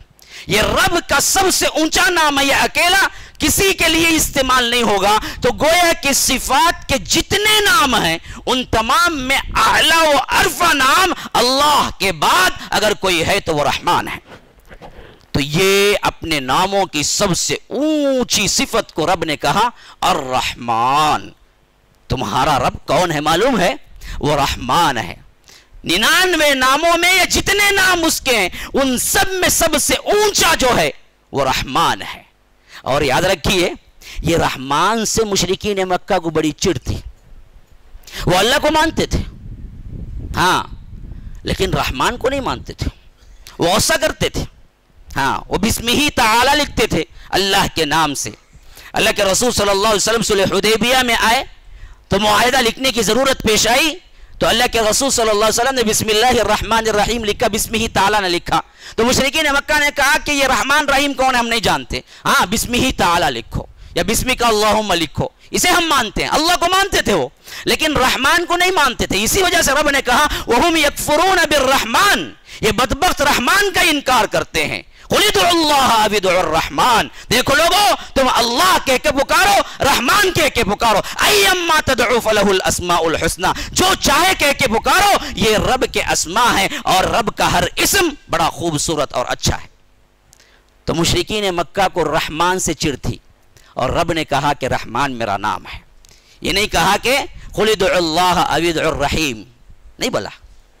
یہ رب کا سب سے اونچا نام ہے، یہ اکیلا کسی کے لیے استعمال نہیں ہوگا، تو گویا کہ صفات کے جتنے نام ہیں ان تمام میں اعلیٰ و ارفع نام اللہ کے بعد اگر کوئی ہے تو وہ رحمان ہے۔ تو یہ اپنے ناموں کی سب سے اونچی صفت کو رب نے کہا الرحمن۔ تمہارا رب کون ہے معلوم ہے؟ وہ رحمان ہے۔ 99 ناموں میں یہ جتنے نام اس کے ہیں ان سب میں سب سے اونچا جو ہے وہ رحمان ہے۔ اور یاد رکھیے یہ رحمان سے مشرکین مکہ کو بڑی چڑ تھی، وہ اللہ کو مانتے تھے ہاں، لیکن رحمان کو نہیں مانتے تھے، وہ ایسا کرتے تھے ہاں، وہ بسمہ تعالی لکھتے تھے اللہ کے نام سے۔ اللہ کے رسول صلی اللہ علیہ وسلم صلح حدیبیہ میں آئے تو معاہدہ لکھنے کی ضرورت پیش آئی، تو اللہ کے رسول صلی اللہ علیہ وسلم نے بسم اللہ الرحمن الرحیم لکھا، بسمہ تعالی نہ لکھا۔ تو مشرکین مکہ نے کہا کہ یہ رحمان رحیم کون ہے ہم نہیں جانتے، ہاں بسمہ تعالی لکھو یا بسمک اللہم لکھو، اسے ہم مانتے ہیں، اللہ کو مانتے تھے وہ، لیکن رحمان کو نہیں مانتے تھے۔ اسی وجہ سے رب نے کہا وَهُمْ يَكْفُرُونَ بِالرَّحْمَانِ، یہ بدبخت رحمان کا انکار کرتے ہیں۔ قُلِ ادْعُوا اللَّهَ أَوِ ادْعُوا الرَّحْمَانَ، دیکھو لوگو تم اللہ کہہ کے پکارو، رحمان کہہ کے پکارو، أَيَّمَّا تَدْعُوا فَلَهُ الْأَسْمَاءُ الْحُسْنَى، جو چاہے کہہ کے پکارو، یہ رب کے اسماء ہیں اور رب کا ہر اسم بڑا خوبصورت اور اچھا ہے۔ تو مشرکین مکہ کو رحمان سے چڑ تھی، اور رب نے کہا کہ رحمان میرا نام ہے، یہ نہیں کہا کہ قُلِ ادْعُوا اللَّهَ أَوِ ادْعُوا الرَّحِيمَ، نہیں بولا،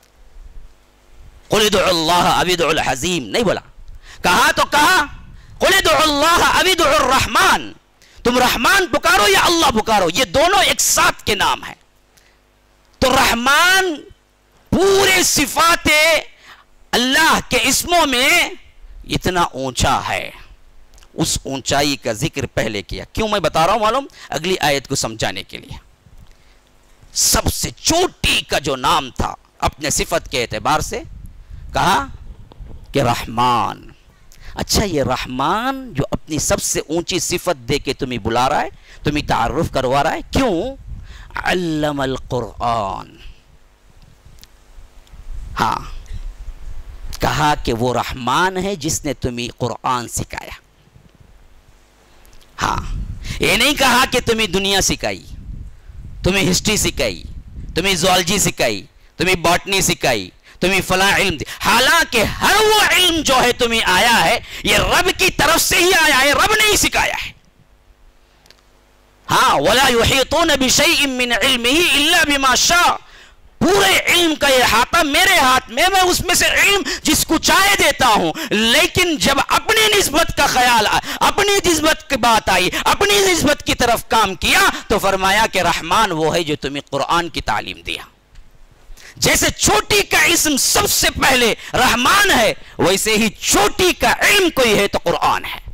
قُلِ ادْعُوا اللَّهَ أَوِ ادْعُوا الْعَظِيمَ نہیں بولا، کہا تو کہا قُلِ ادْعُوا اللَّهَ أَوِ ادْعُوا الرَّحْمَانَ، تم رحمان پکارو یا اللہ پکارو، یہ دونوں ایک ساتھ کے نام ہیں۔ تو رحمان پورے صفات اللہ کے اسموں میں اتنا اونچا ہے، اس اونچائی کا ذکر پہلے کیا۔ کیوں میں بتا رہا ہوں معلوم؟ اگلی آیت کو سمجھانے کے لیے۔ سب سے چوٹی کا جو نام تھا اپنے صفت کے اعتبار سے کہا کہ رحمان۔ اچھا یہ رحمان جو اپنی سب سے اونچی صفت دے کے تمہیں بلا رہا ہے، تمہیں تعارف کروا رہا ہے، کیوں؟ علم القرآن، ہاں کہا کہ وہ رحمان ہے جس نے تمہیں قرآن سکھایا۔ ہاں یہ نہیں کہا کہ تمہیں دنیا سکھائی، تمہیں ہسٹری سکھائی، تمہیں زوالوجی سکھائی، تمہیں باٹنی سکھائی، تمہیں فلاں علم دی، حالانکہ ہر وہ علم جو ہے تمہیں آیا ہے یہ رب کی طرف سے ہی آیا ہے، رب نے ہی سکھایا ہے۔ ہاں وَلَا يُحِيطُونَ بِشَيْءٍ مِّنْ عِلْمِهِ إِلَّا بِمَا شَاءَ، پورے علم کا احاطہ میرے ہاتھ میں اس میں سے علم جس کو چاہے دیتا ہوں، لیکن جب اپنی نسبت کا خیال آیا، اپنی نسبت کی بات آئی، اپنی نسبت کی طرف کام کیا تو فرمایا کہ رحمان وہ ہے جو تمہیں قرآن کی تعلیم دیا۔ جیسے چوٹی کا اسم سب سے پہلے رحمان ہے، ویسے ہی چوٹی کا علم کوئی ہے تو قرآن ہے۔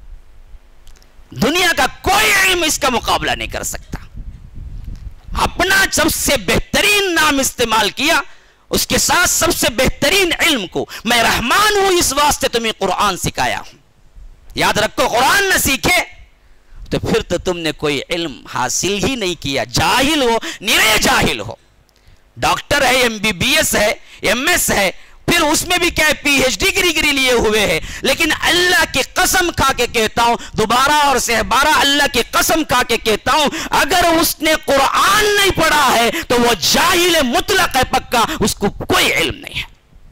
دنیا کا کوئی علم اس کا مقابلہ نہیں کر سکتا۔ اپنا سب سے بہترین نام استعمال کیا، اس کے ساتھ سب سے بہترین علم کو، میں رحمان ہوں اس واسطے تمہیں قرآن سکھایا ہوں۔ یاد رکھو قرآن نہ سیکھے تو پھر تو تم نے کوئی علم حاصل ہی نہیں کیا، جاہل ہو، نرے جاہل ہو۔ ڈاکٹر ہے، MBBS ہے، MS ہے، پھر اس میں بھی کیا PhD کی ڈگری لیے ہوئے ہے، لیکن اللہ کی قسم کھا کے کہتا ہوں، دوبارہ اور سہبارہ اللہ کی قسم کھا کے کہتا ہوں، اگر اس نے قرآن نہیں پڑھا ہے تو وہ جاہل مطلق ہے، پکا، اس کو کوئی علم نہیں ہے۔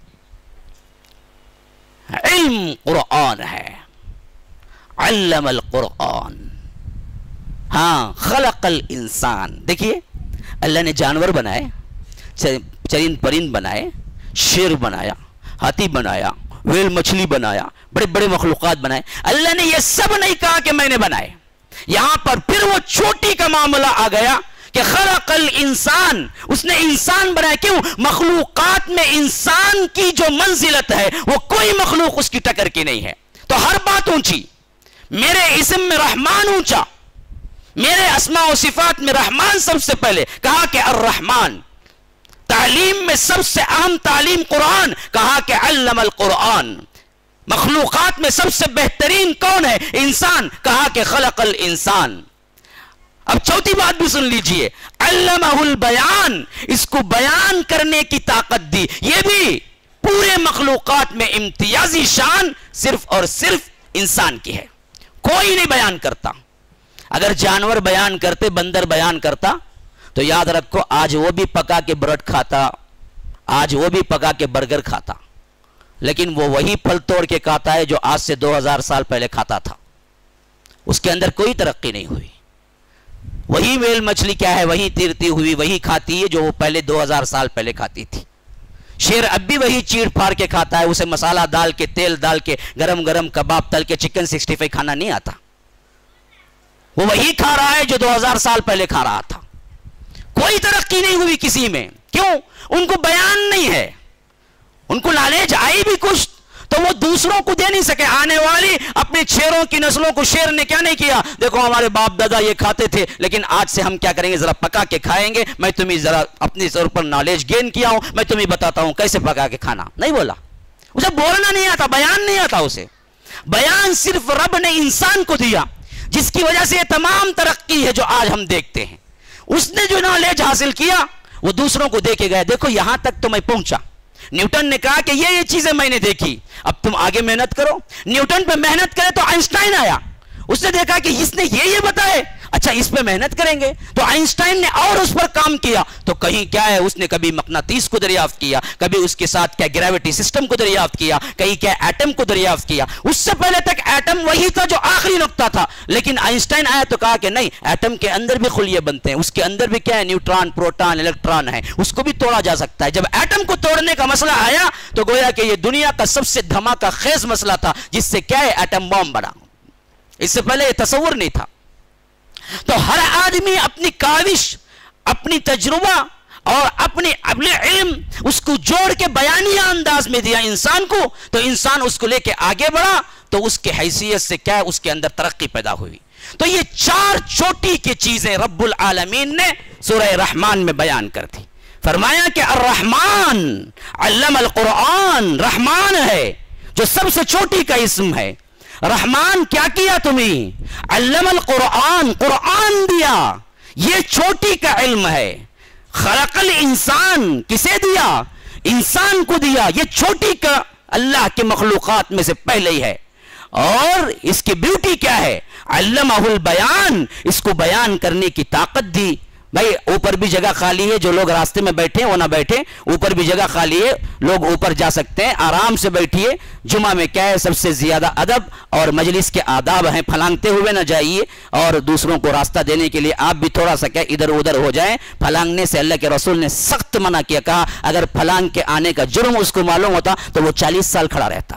علم قرآن ہے، علم القرآن۔ ہاں خلق الانسان، دیکھیے اللہ نے جانور بنائے، چرند پرند بنائے، شیر بنایا، ہاتھی بنایا، ویل مچھلی بنایا، بڑے بڑے مخلوقات بنائے۔ اللہ نے یہ سب نہیں کہا کہ میں نے بنائے، یہاں پر پھر وہ چھوٹی کا معاملہ آ گیا کہ خلق الانسان، اس نے انسان بنایا۔ کیوں؟ مخلوقات میں انسان کی جو منزلت ہے وہ کوئی مخلوق اس کی ٹکر کی نہیں ہے۔ تو ہر بات اونچی، میرے اسم میں رحمان اونچا، میرے اسماء و صفات میں رحمان سب سے پہلے، کہا کہ الرحمن۔ تعلیم میں سب سے اہم تعلیم قرآن، کہا کہ علم القرآن۔ مخلوقات میں سب سے بہترین کون ہے؟ انسان، کہا کہ خلق الانسان۔ اب چوتھی بات بھی سن لیجئے، علمہ البیان، اس کو بیان کرنے کی طاقت دی۔ یہ بھی پورے مخلوقات میں امتیازی شان صرف اور صرف انسان کی ہے، کوئی نہیں بیان کرتا۔ اگر جانور بیان کرتے، بندر بیان کرتا تو یاد رکھو آج وہ بھی پکا کے بریڈ کھاتا، آج وہ بھی پکا کے برگر کھاتا، لیکن وہ وہی پھل توڑ کے کھاتا ہے جو آج سے 2000 سال پہلے کھاتا تھا، اس کے اندر کوئی ترقی نہیں ہوئی۔ وہی ویل مچھلی کیا ہے، وہی تیرتی ہوئی وہی کھاتی ہے جو وہ پہلے 2000 سال پہلے کھاتی تھی۔ شیر اب بھی وہی چیڑ پھاڑ کے کھاتا ہے، اسے مسالہ ڈال کے، تیل ڈال کے، گرم گرم کباب تل کے، چکن 65 کھانا نہیں آتا، وہ وہی کھا رہا ہے جو 2000 سال پہلے کھا رہا تھا۔ کوئی ترقی نہیں ہوئی کسی میں، کیوں؟ ان کو بیان نہیں ہے، ان کو نالج آئی بھی کچھ تو وہ دوسروں کو دے نہیں سکے۔ آنے والی اپنے شیروں کی نسلوں کو شیر نے کیا نہیں کیا، دیکھو ہمارے باپ دادا یہ کھاتے تھے لیکن آج سے ہم کیا کریں گے، ذرا پکا کے کھائیں گے، میں تمہیں ذرا اپنی طور پر نالج گین کیا ہوں، میں تمہیں بتاتا ہوں کیسے پکا کے کھانا۔ نہیں بولا، اسے بولنا نہیں آتا، بیان نہیں آتا اسے۔ بیان صرف رب نے انسان کو دیا، جس کی وجہ سے یہ تمام ترقی ہے جو آج ہم دیکھتے ہیں۔ اس نے جو نالج حاصل کیا وہ دوسروں کو دے کے گئے، دیکھو یہاں تک تو میں پہنچا۔ نیوٹن نے کہا کہ یہ چیزیں میں نے دیکھی، اب تم آگے محنت کرو۔ نیوٹن پہ محنت کرے تو آئنسٹائن آیا، اس نے دیکھا کہ اس نے یہ بتائے، اچھا اس پہ محنت کریں گے، تو آئنسٹائن نے اور اس پر کام کیا، تو کہیں کیا ہے اس نے کبھی مقناطیس کو دریافت کیا، کبھی اس کے ساتھ کیا گریویٹی سسٹم کو دریافت کیا، کہیں کیا ایٹم کو دریافت کیا۔ اس سے پہلے تک ایٹم وہی تھا جو آخری نقطہ تھا، لیکن آئنسٹائن آیا تو کہا کہ نہیں، ایٹم کے اندر بھی خلیے بنتے ہیں، اس کے اندر بھی کیا ہے، نیوٹران، پروٹان، الیکٹران ہے، اس کو بھی توڑا جا سکتا ہے۔ جب ایٹم کو توڑنے کا مسئلہ آیا تو گویا کہ یہ دنیا کا سب سے دھماکہ خیز مسئلہ تھا، جس سے کیا ہے ایٹم بم بنا۔ اس سے پہلے یہ تصور نہیں تھا۔ تو ہر آدمی اپنی کاوش، اپنی تجربہ اور اپنے علم اس کو جوڑ کے بیانیہ انداز میں دیا انسان کو، تو انسان اس کو لے کے آگے بڑھا، تو اس کے حیثیت سے کیا ہے اس کے اندر ترقی پیدا ہوئی۔ تو یہ 4 چوٹی کی چیزیں رب العالمین نے سورہ رحمان میں بیان کر دی۔ فرمایا کہ الرحمن علم القرآن، رحمان ہے جو سب سے چوٹی کا اسم ہے۔ رحمان کیا کیا تمہیں؟ علم القرآن، قرآن دیا، یہ چوٹی کا علم ہے۔ خلق الانسان، کسے دیا؟ انسان کو دیا، یہ چوٹی کا اللہ کے مخلوقات میں سے پہلے ہی ہے۔ اور اس کی بیوٹی کیا ہے؟ علمہ البیان، اس کو بیان کرنے کی طاقت دی۔ بھائی اوپر بھی جگہ خالی ہے، جو لوگ راستے میں بیٹھے ہیں وہ نہ بیٹھے، اوپر بھی جگہ خالی ہے، لوگ اوپر جا سکتے ہیں، آرام سے بیٹھیے۔ جمعہ میں کیا ہے سب سے زیادہ ادب اور مجلس کے آداب ہیں، پھلانگتے ہوئے نہ جائیے، اور دوسروں کو راستہ دینے کے لیے آپ بھی تھوڑا سا کیا ادھر ادھر ہو جائیں۔ پھلانگنے سے اللہ کے رسول نے سخت منع کیا، کہا اگر پھلانگ کے آنے کا جرم اس کو معلوم ہوتا تو وہ 40 سال کھڑا رہتا۔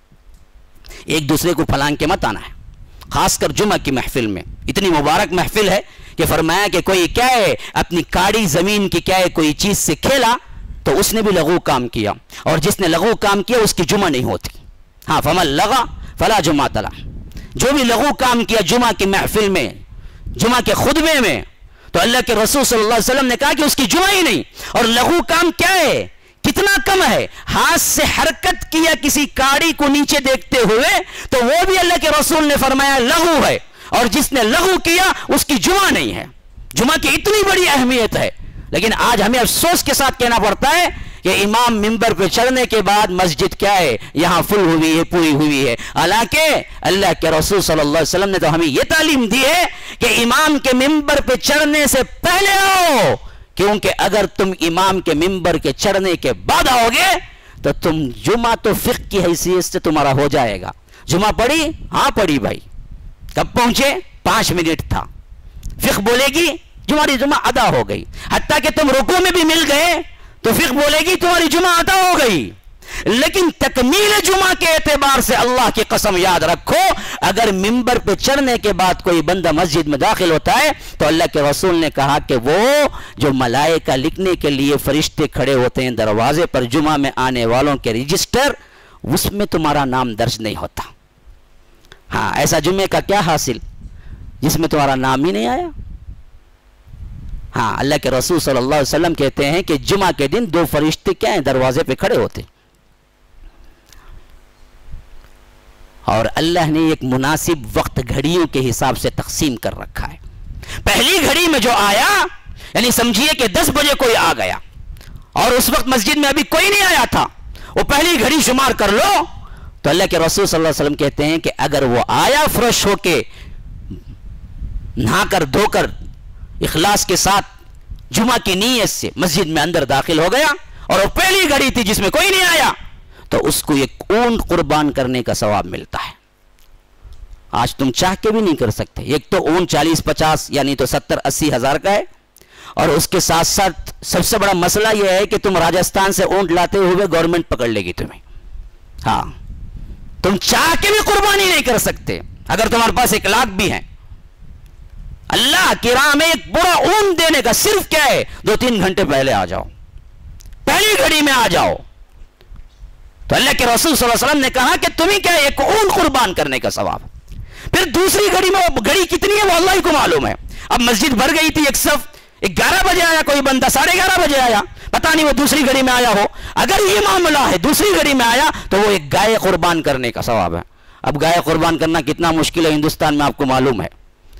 ایک دوسرے کو پھلانگ کے مت آنا ہے، خاص کر جمعہ کی محفل میں۔ اتنی مبارک محفل ہے کہ فرمایا کہ کوئی کیا ہے اپنی کاڑی زمین کی کیا ہے کوئی چیز سے کھیلا تو اس نے بھی لغو کام کیا، اور جس نے لغو کام کیا اس کی جمعہ نہیں ہوتی۔ ہاں فمن لغا فلا جمعۃ لہ، جو بھی لغو کام کیا جمعہ کی محفل میں، جمعہ کے خطبے میں، تو اللہ کے رسول صلی اللہ علیہ وسلم نے کہا کہ اس کی جمعہ ہی نہیں۔ اور لغو کام کیا ہے، کتنا کم ہے، ہاتھ سے حرکت کیا کسی کاڑی کو نیچے دیکھتے ہوئے تو وہ بھی اللہ کے رسول نے فرمایا لغو ہے، اور جس نے لغو کیا اس کی جمعہ نہیں ہے۔ جمعہ کی اتنی بڑی اہمیت ہے، لیکن آج ہمیں افسوس کے ساتھ کہنا پڑتا ہے کہ امام منبر پہ چڑھنے کے بعد مسجد کیا ہے یہاں فل ہوئی ہے، پوری ہوئی ہے، حالانکہ اللہ کے رسول صلی اللہ علیہ وسلم نے تو ہمیں یہ تعلیم دی ہے کہ امام کے منبر پہ چڑھنے سے پہلے آؤ، کیونکہ اگر تم امام کے منبر کے چڑھنے کے بعد آؤ گے تو تم جمعہ تو فقہ کی حیثیت سے تمہارا ہو جائے گا۔ جمعہ پڑھی؟ ہاں پڑھی بھائی۔ کب پہنچے؟ 5 منٹ تھا۔ فقہ بولے گی تمہاری جمعہ ادا ہو گئی، حتیٰ کہ تم رکوع میں بھی مل گئے تو فقہ بولے گی تمہاری جمعہ ادا ہو گئی۔ لیکن تکمیل جمعہ کے اعتبار سے اللہ کی قسم یاد رکھو، اگر منبر پہ چڑھنے کے بعد کوئی بندہ مسجد میں داخل ہوتا ہے تو اللہ کے رسول نے کہا کہ وہ جو ملائکہ لکھنے کے لیے فرشتے کھڑے ہوتے ہیں دروازے پر جمعہ میں آنے والوں کے رجسٹر، اس میں تمہارا نام درج نہیں ہوتا۔ ہاں ایسا جمعے کا کیا حاصل جس میں تمہارا نام ہی نہیں آیا؟ ہاں اللہ کے رسول صلی اللہ علیہ وسلم کہتے ہیں کہ جمعہ کے دن 2 فرشتے کیا ہیں دروازے پہ کھڑے ہوتے، اور اللہ نے ایک مناسب وقت گھڑیوں کے حساب سے تقسیم کر رکھا ہے۔ پہلی گھڑی میں جو آیا، یعنی سمجھیے کہ 10 بجے کوئی آ گیا اور اس وقت مسجد میں ابھی کوئی نہیں آیا تھا، وہ پہلی گھڑی شمار کر لو. تو اللہ کے رسول صلی اللہ علیہ وسلم کہتے ہیں کہ اگر وہ آیا فریش ہو کے نہا کر دھو کر اخلاص کے ساتھ جمعہ کی نیت سے مسجد میں اندر داخل ہو گیا اور وہ پہلی گھڑی تھی جس میں کوئی نہیں آیا, تو اس کو ایک اونٹ قربان کرنے کا ثواب ملتا ہے. آج تم چاہ کے بھی نہیں کر سکتے. ایک تو اونٹ 40-50 یعنی تو 70-80 ہزار کا ہے, اور اس کے ساتھ ساتھ سب سے بڑا مسئلہ یہ ہے کہ تم راجستھان سے اونٹ لاتے ہوئے گورنمنٹ پکڑ لے گی تمہیں. ہاں, تم چاہ کے بھی قربانی نہیں کر سکتے اگر تمہارے پاس 1 لاکھ بھی ہیں. اللہ کی راہ میں ایک پورا اونٹ دینے کا صرف کیا ہے, 2-3 گھنٹے پہلے آ جاؤ, پہلی گھڑی میں آ جاؤ. تو اللہ کے رسول صلی اللہ علیہ وسلم نے کہا کہ تمہیں کیا ہے, ایک اونٹ قربان کرنے کا ثواب. پھر دوسری گھڑی میں, وہ گھڑی کتنی ہے وہ اللہ ہی کو معلوم ہے. اب مسجد بھر گئی تھی, ایک صف 11 بجے آیا کوئی بندہ, 11:30 بجے آیا, پتہ نہیں وہ دوسری گھڑی میں آیا ہو. اگر یہ معاملہ ہے دوسری گھڑی میں آیا تو وہ ایک گائے قربان کرنے کا ثواب ہے. اب گائے قربان کرنا کتنا مشکل ہے ہندوستان میں آپ کو معلوم ہے.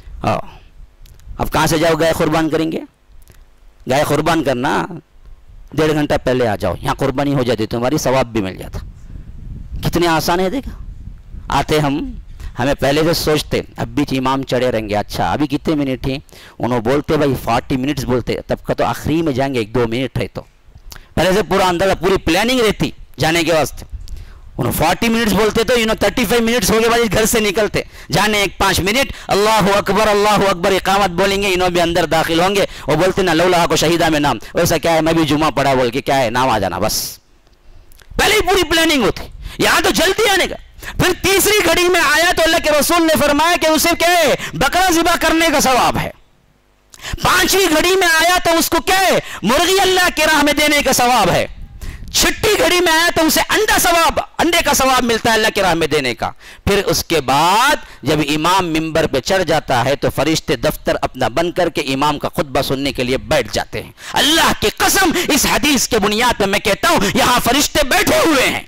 اب کہاں سے جاؤ گائے قربان کریں گے؟ گائے قربان کرنا 1.5 گھنٹہ پہلے آ جاؤ, یہاں قربانی ہو جاتی تمہاری, ثواب بھی مل جاتا. کتنے آسان ہے دیکھا. آتے ہمیں پہلے سے سوچتے اب بھی امام چڑھے رہیں گے, اچھا ابھی کتنے منٹ ہیں, انہوں بولتے بھائی 40 منٹس بولتے, تب کا تو آخری میں جائیں گے 1-2 منٹ ہے. تو پہلے سے پورا اندازہ پوری پلاننگ رہتی جانے کے واسطے. انہوں 40 منٹس بولتے تو 35 منٹس ہو گئے بعد گھر سے نکلتے, جانے 5 منٹ اللہ اکبر اقامت بولیں گے, انہوں بھی اندر داخل ہوں گے. وہ بولتے نا لولا کو شہیدہ میں نام, ویسا کیا ہے میں بھی جمعہ پڑھا بول کے کیا ہے نام آ جانا, بس پہلے ہی پوری پلاننگ ہوتی. یہاں تو جلدی آنے کا. پھر تیسری گھڑی میں آیا تو اللہ کے رسول نے فرمایا کہ اسے کیا ہے, بکرا ذبح کرنے کا ثواب ہے. 5ویں گھڑی میں آیا تو اس کو کیا ہے, مرغی اللہ کی راہ میں دینے کا ثواب ہے. 6ٹھی گھڑی میں آیا تو اسے انڈے کا ثواب ملتا ہے اللہ کی راہ میں دینے کا. پھر اس کے بعد جب امام منبر پہ چڑھ جاتا ہے تو فرشتے دفتر اپنا بند کر کے امام کا خطبہ سننے کے لیے بیٹھ جاتے ہیں. اللہ کی قسم اس حدیث کے بنیاد پہ میں کہتا ہوں یہاں فرشتے بیٹھے ہوئے ہیں.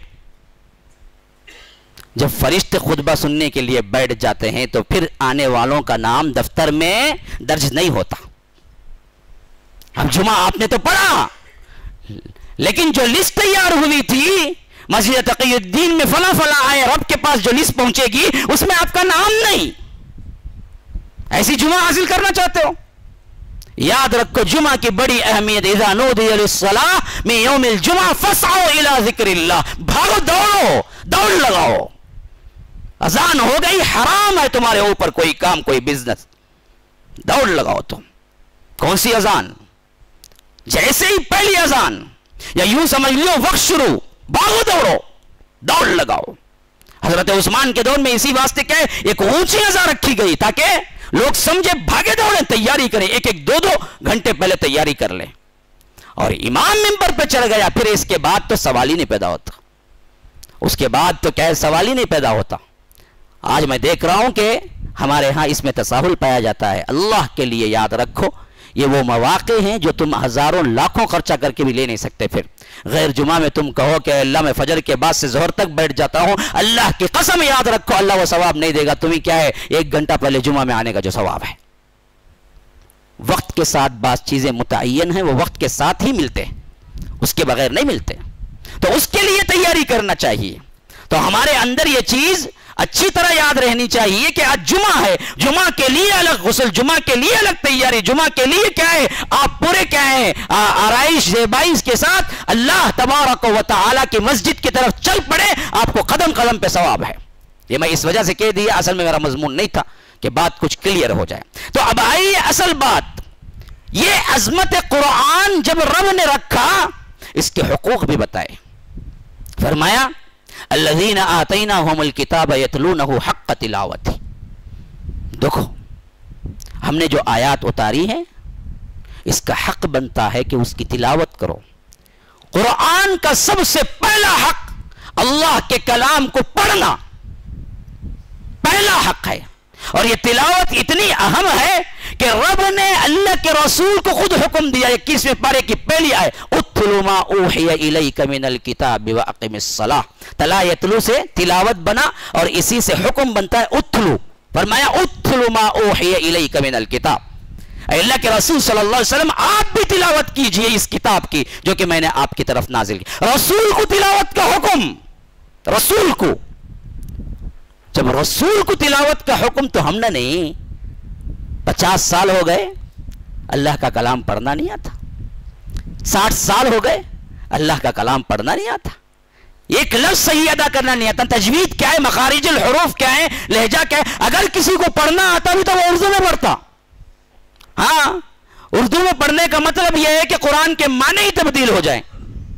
جب فرشتے خطبہ سننے کے لیے بیٹھ جاتے ہیں تو پھر آنے والوں کا نام دفتر میں درج نہیں ہوتا. اب جمعہ آپ نے تو پڑھا, لیکن جو لسٹ تیار ہوئی تھی مسجد تقی الدین میں فلاں فلاں آئے, رب کے پاس جو لسٹ پہنچے گی اس میں آپ کا نام نہیں. ایسی جمعہ حاصل کرنا چاہتے ہو, یاد رکھو جمعہ کی بڑی اہمیت. اذا نودی للصلاۃ من یوم الجمعہ فاسعوا الی ذکر اللہ, بھاگو دوڑو, دوڑ لگاؤ. اذان ہو گئی, حرام ہے تمہارے اوپر کوئی کام کوئی بزنس, دوڑ لگاؤ. تم کون سی اذان؟ جیسے ہی پہلی اذان یا یوں سمجھ لو وقت شروع, بھاگو دوڑو, دوڑ لگاؤ. حضرت عثمان کے دور میں اسی واسطے کیا ہے ایک اونچی اذان رکھی گئی تاکہ لوگ سمجھے, بھاگے دوڑیں, تیاری کریں, 1-2 گھنٹے پہلے تیاری کر لیں. اور امام منبر پہ چڑھ گیا, پھر اس کے بعد تو سوال ہی نہیں پیدا ہوتا. اس کے بعد تو کیا ہے سوال ہی نہیں پیدا ہوتا. آج میں دیکھ رہا ہوں کہ ہمارے ہاں اس میں تساہل پایا جاتا ہے. اللہ کے لیے یاد رکھو یہ وہ مواقع ہیں جو تم ہزاروں لاکھوں خرچہ کر کے بھی لے نہیں سکتے. پھر غیر جمعہ میں تم کہو کہ اللہ میں فجر کے بعد سے ظہر تک بیٹھ جاتا ہوں, اللہ کی قسم یاد رکھو اللہ وہ ثواب نہیں دے گا. تمہیں کیا ہے 1 گھنٹہ پہلے جمعہ میں آنے کا جو ثواب ہے. وقت کے ساتھ بعض چیزیں متعین ہیں, وہ وقت کے ساتھ ہی ملتے ہیں, اس کے بغیر نہیں ملتے. تو اس کے لیے تیاری کرنا چاہیے. تو ہمارے اندر یہ چیز اچھی طرح یاد رہنی چاہیے کہ آج جمعہ ہے, جمعہ کے لیے الگ غسل, جمعہ کے لیے الگ تیاری, جمعہ کے لیے کیا ہے آپ پورے کیا ہے آرائش زیبائش کے ساتھ اللہ تبارک و تعالی کی مسجد کی طرف چل پڑے, آپ کو قدم قدم پہ ثواب ہے. یہ میں اس وجہ سے کہہ دیا, اصل میں میرا مضمون نہیں تھا کہ بات کچھ کلیئر ہو جائے. تو اب آئیے اصل بات, یہ عظمت قرآن جب رب نے رکھا اس کے حقوق بھی بتائے. فرمایا الذین آتیناہم الکتاب یتلونہ حق تلاوتہ. دیکھو ہم نے جو آیات اتاری ہے اس کا حق بنتا ہے کہ اس کی تلاوت کرو. قرآن کا سب سے پہلا حق اللہ کے کلام کو پڑھنا پہلا حق ہے. اور یہ تلاوت اتنی اہم ہے کہ رب نے اللہ کے رسول کو خود حکم دیا. 21ویں پارے کی پہلی آیت اتلو ما اوحی الیک من الکتاب واقم الصلاۃ. تلا یتلو سے تلاوت بنا اور اسی سے حکم بنتا ہے اتلو. فرمایا اتلو ما اوحی الیک من الکتاب. اے اللہ کے رسول صلی اللہ علیہ وسلم آپ بھی تلاوت کیجئے اس کتاب کی جو کہ میں نے آپ کی طرف نازل کی. رسول کو تلاوت کا حکم, رسول کو, جب رسول کو تلاوت کا حکم, تو ہم نے نہیں 50 سال ہو گئے اللہ کا کلام پڑھنا نہیں آتا, 60 سال ہو گئے اللہ کا کلام پڑھنا نہیں آتا, ایک لفظ صحیح ادا کرنا نہیں آتا, تجوید کیا ہے, مخارج الحروف کیا ہے, لہجہ کیا ہے. اگر کسی کو پڑھنا آتا بھی تو وہ اردو میں پڑھتا. ہاں, اردو میں پڑھنے کا مطلب یہ ہے کہ قرآن کے معنی ہی تبدیل ہو جائیں.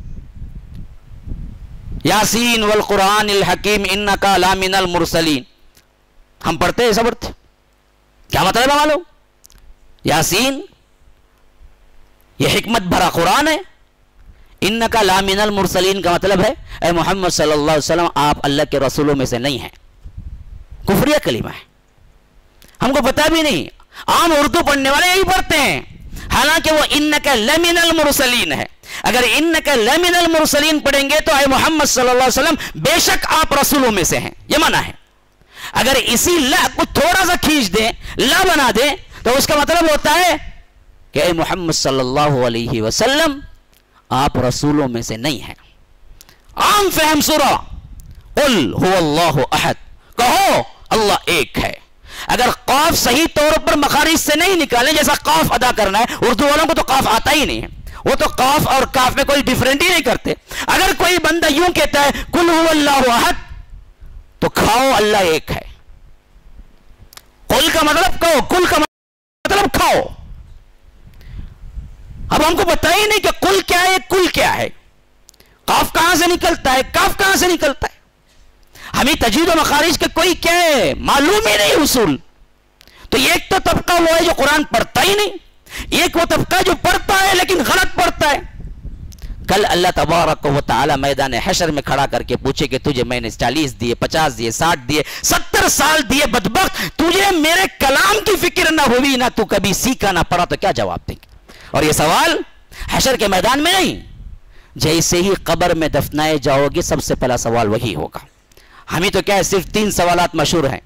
یاسین والقرآن الحکیم انکا لامن المرسلین, ہم پڑھتے ہیں, ایسا پڑھتے, کیا مطلب ہے معلوم؟ یاسین یہ حکمت بھرا قرآن ہے, انکا لامن المرسلین کا مطلب ہے اے محمد صلی اللہ علیہ وسلم آپ اللہ کے رسولوں میں سے نہیں ہیں. کفریہ کلمہ ہے, ہم کو پتہ بھی نہیں, عام اردو پڑھنے والے یہی پڑھتے ہیں, حالانکہ وہ انکا لمن المرسلین ہے. اگر انکا لمن المرسلین پڑھیں گے تو اے محمد صلی اللہ علیہ وسلم بے شک آپ رسولوں میں سے ہیں, یہ معنی ہے. اگر اسی لا کو تھوڑا سا کھینچ دیں, لا بنا دیں, تو اس کا مطلب ہوتا ہے کہ اے محمد صلی اللہ علیہ وسلم آپ رسولوں میں سے نہیں ہیں. عام فہم سورہ قل هو اللہ احد, کہو اللہ ایک ہے. اگر قاف صحیح طور پر مخارج سے نہیں نکالیں, جیسا قاف ادا کرنا ہے, اردو والوں کو تو قاف آتا ہی نہیں ہے, وہ تو قاف اور کاف میں کوئی ڈیفرنٹ ہی نہیں کرتے. اگر کوئی بندہ یوں کہتا ہے قل هو اللہ احد, تو کھاؤ اللہ ایک ہے. قل کا مطلب کہو, کل کا مطلب کھاؤ. اب ہم کو پتہ ہی نہیں کہ قل کیا ہے, کل کیا ہے, قاف کہاں سے نکلتا ہے, کاف کہاں سے نکلتا ہے. ہمیں تجوید و مخارج کے کوئی کیا ہے معلوم ہی نہیں اصول. تو ایک تو طبقہ وہ ہے جو قرآن پڑھتا ہی نہیں, ایک وہ طبقہ جو پڑھتا ہے لیکن غلط پڑھتا ہے. کل اللہ تبارک و تعالی میدان حشر میں کھڑا کر کے پوچھے کہ تجھے میں نے 40 دیے, 50 دیے, 60 دیے, 70 سال دیے, بدبخت, تجھے میرے کلام کی فکر نہ ہوئی, نہ تو کبھی سیکھا نہ پڑھا, تو کیا جواب دیں گے؟ اور یہ سوال حشر کے میدان میں نہیں, جیسے ہی قبر میں دفنائے جاؤ گے سب سے پہلا سوال وہی ہوگا. ہمیں تو کیا ہے, صرف 3 سوالات مشہور ہیں.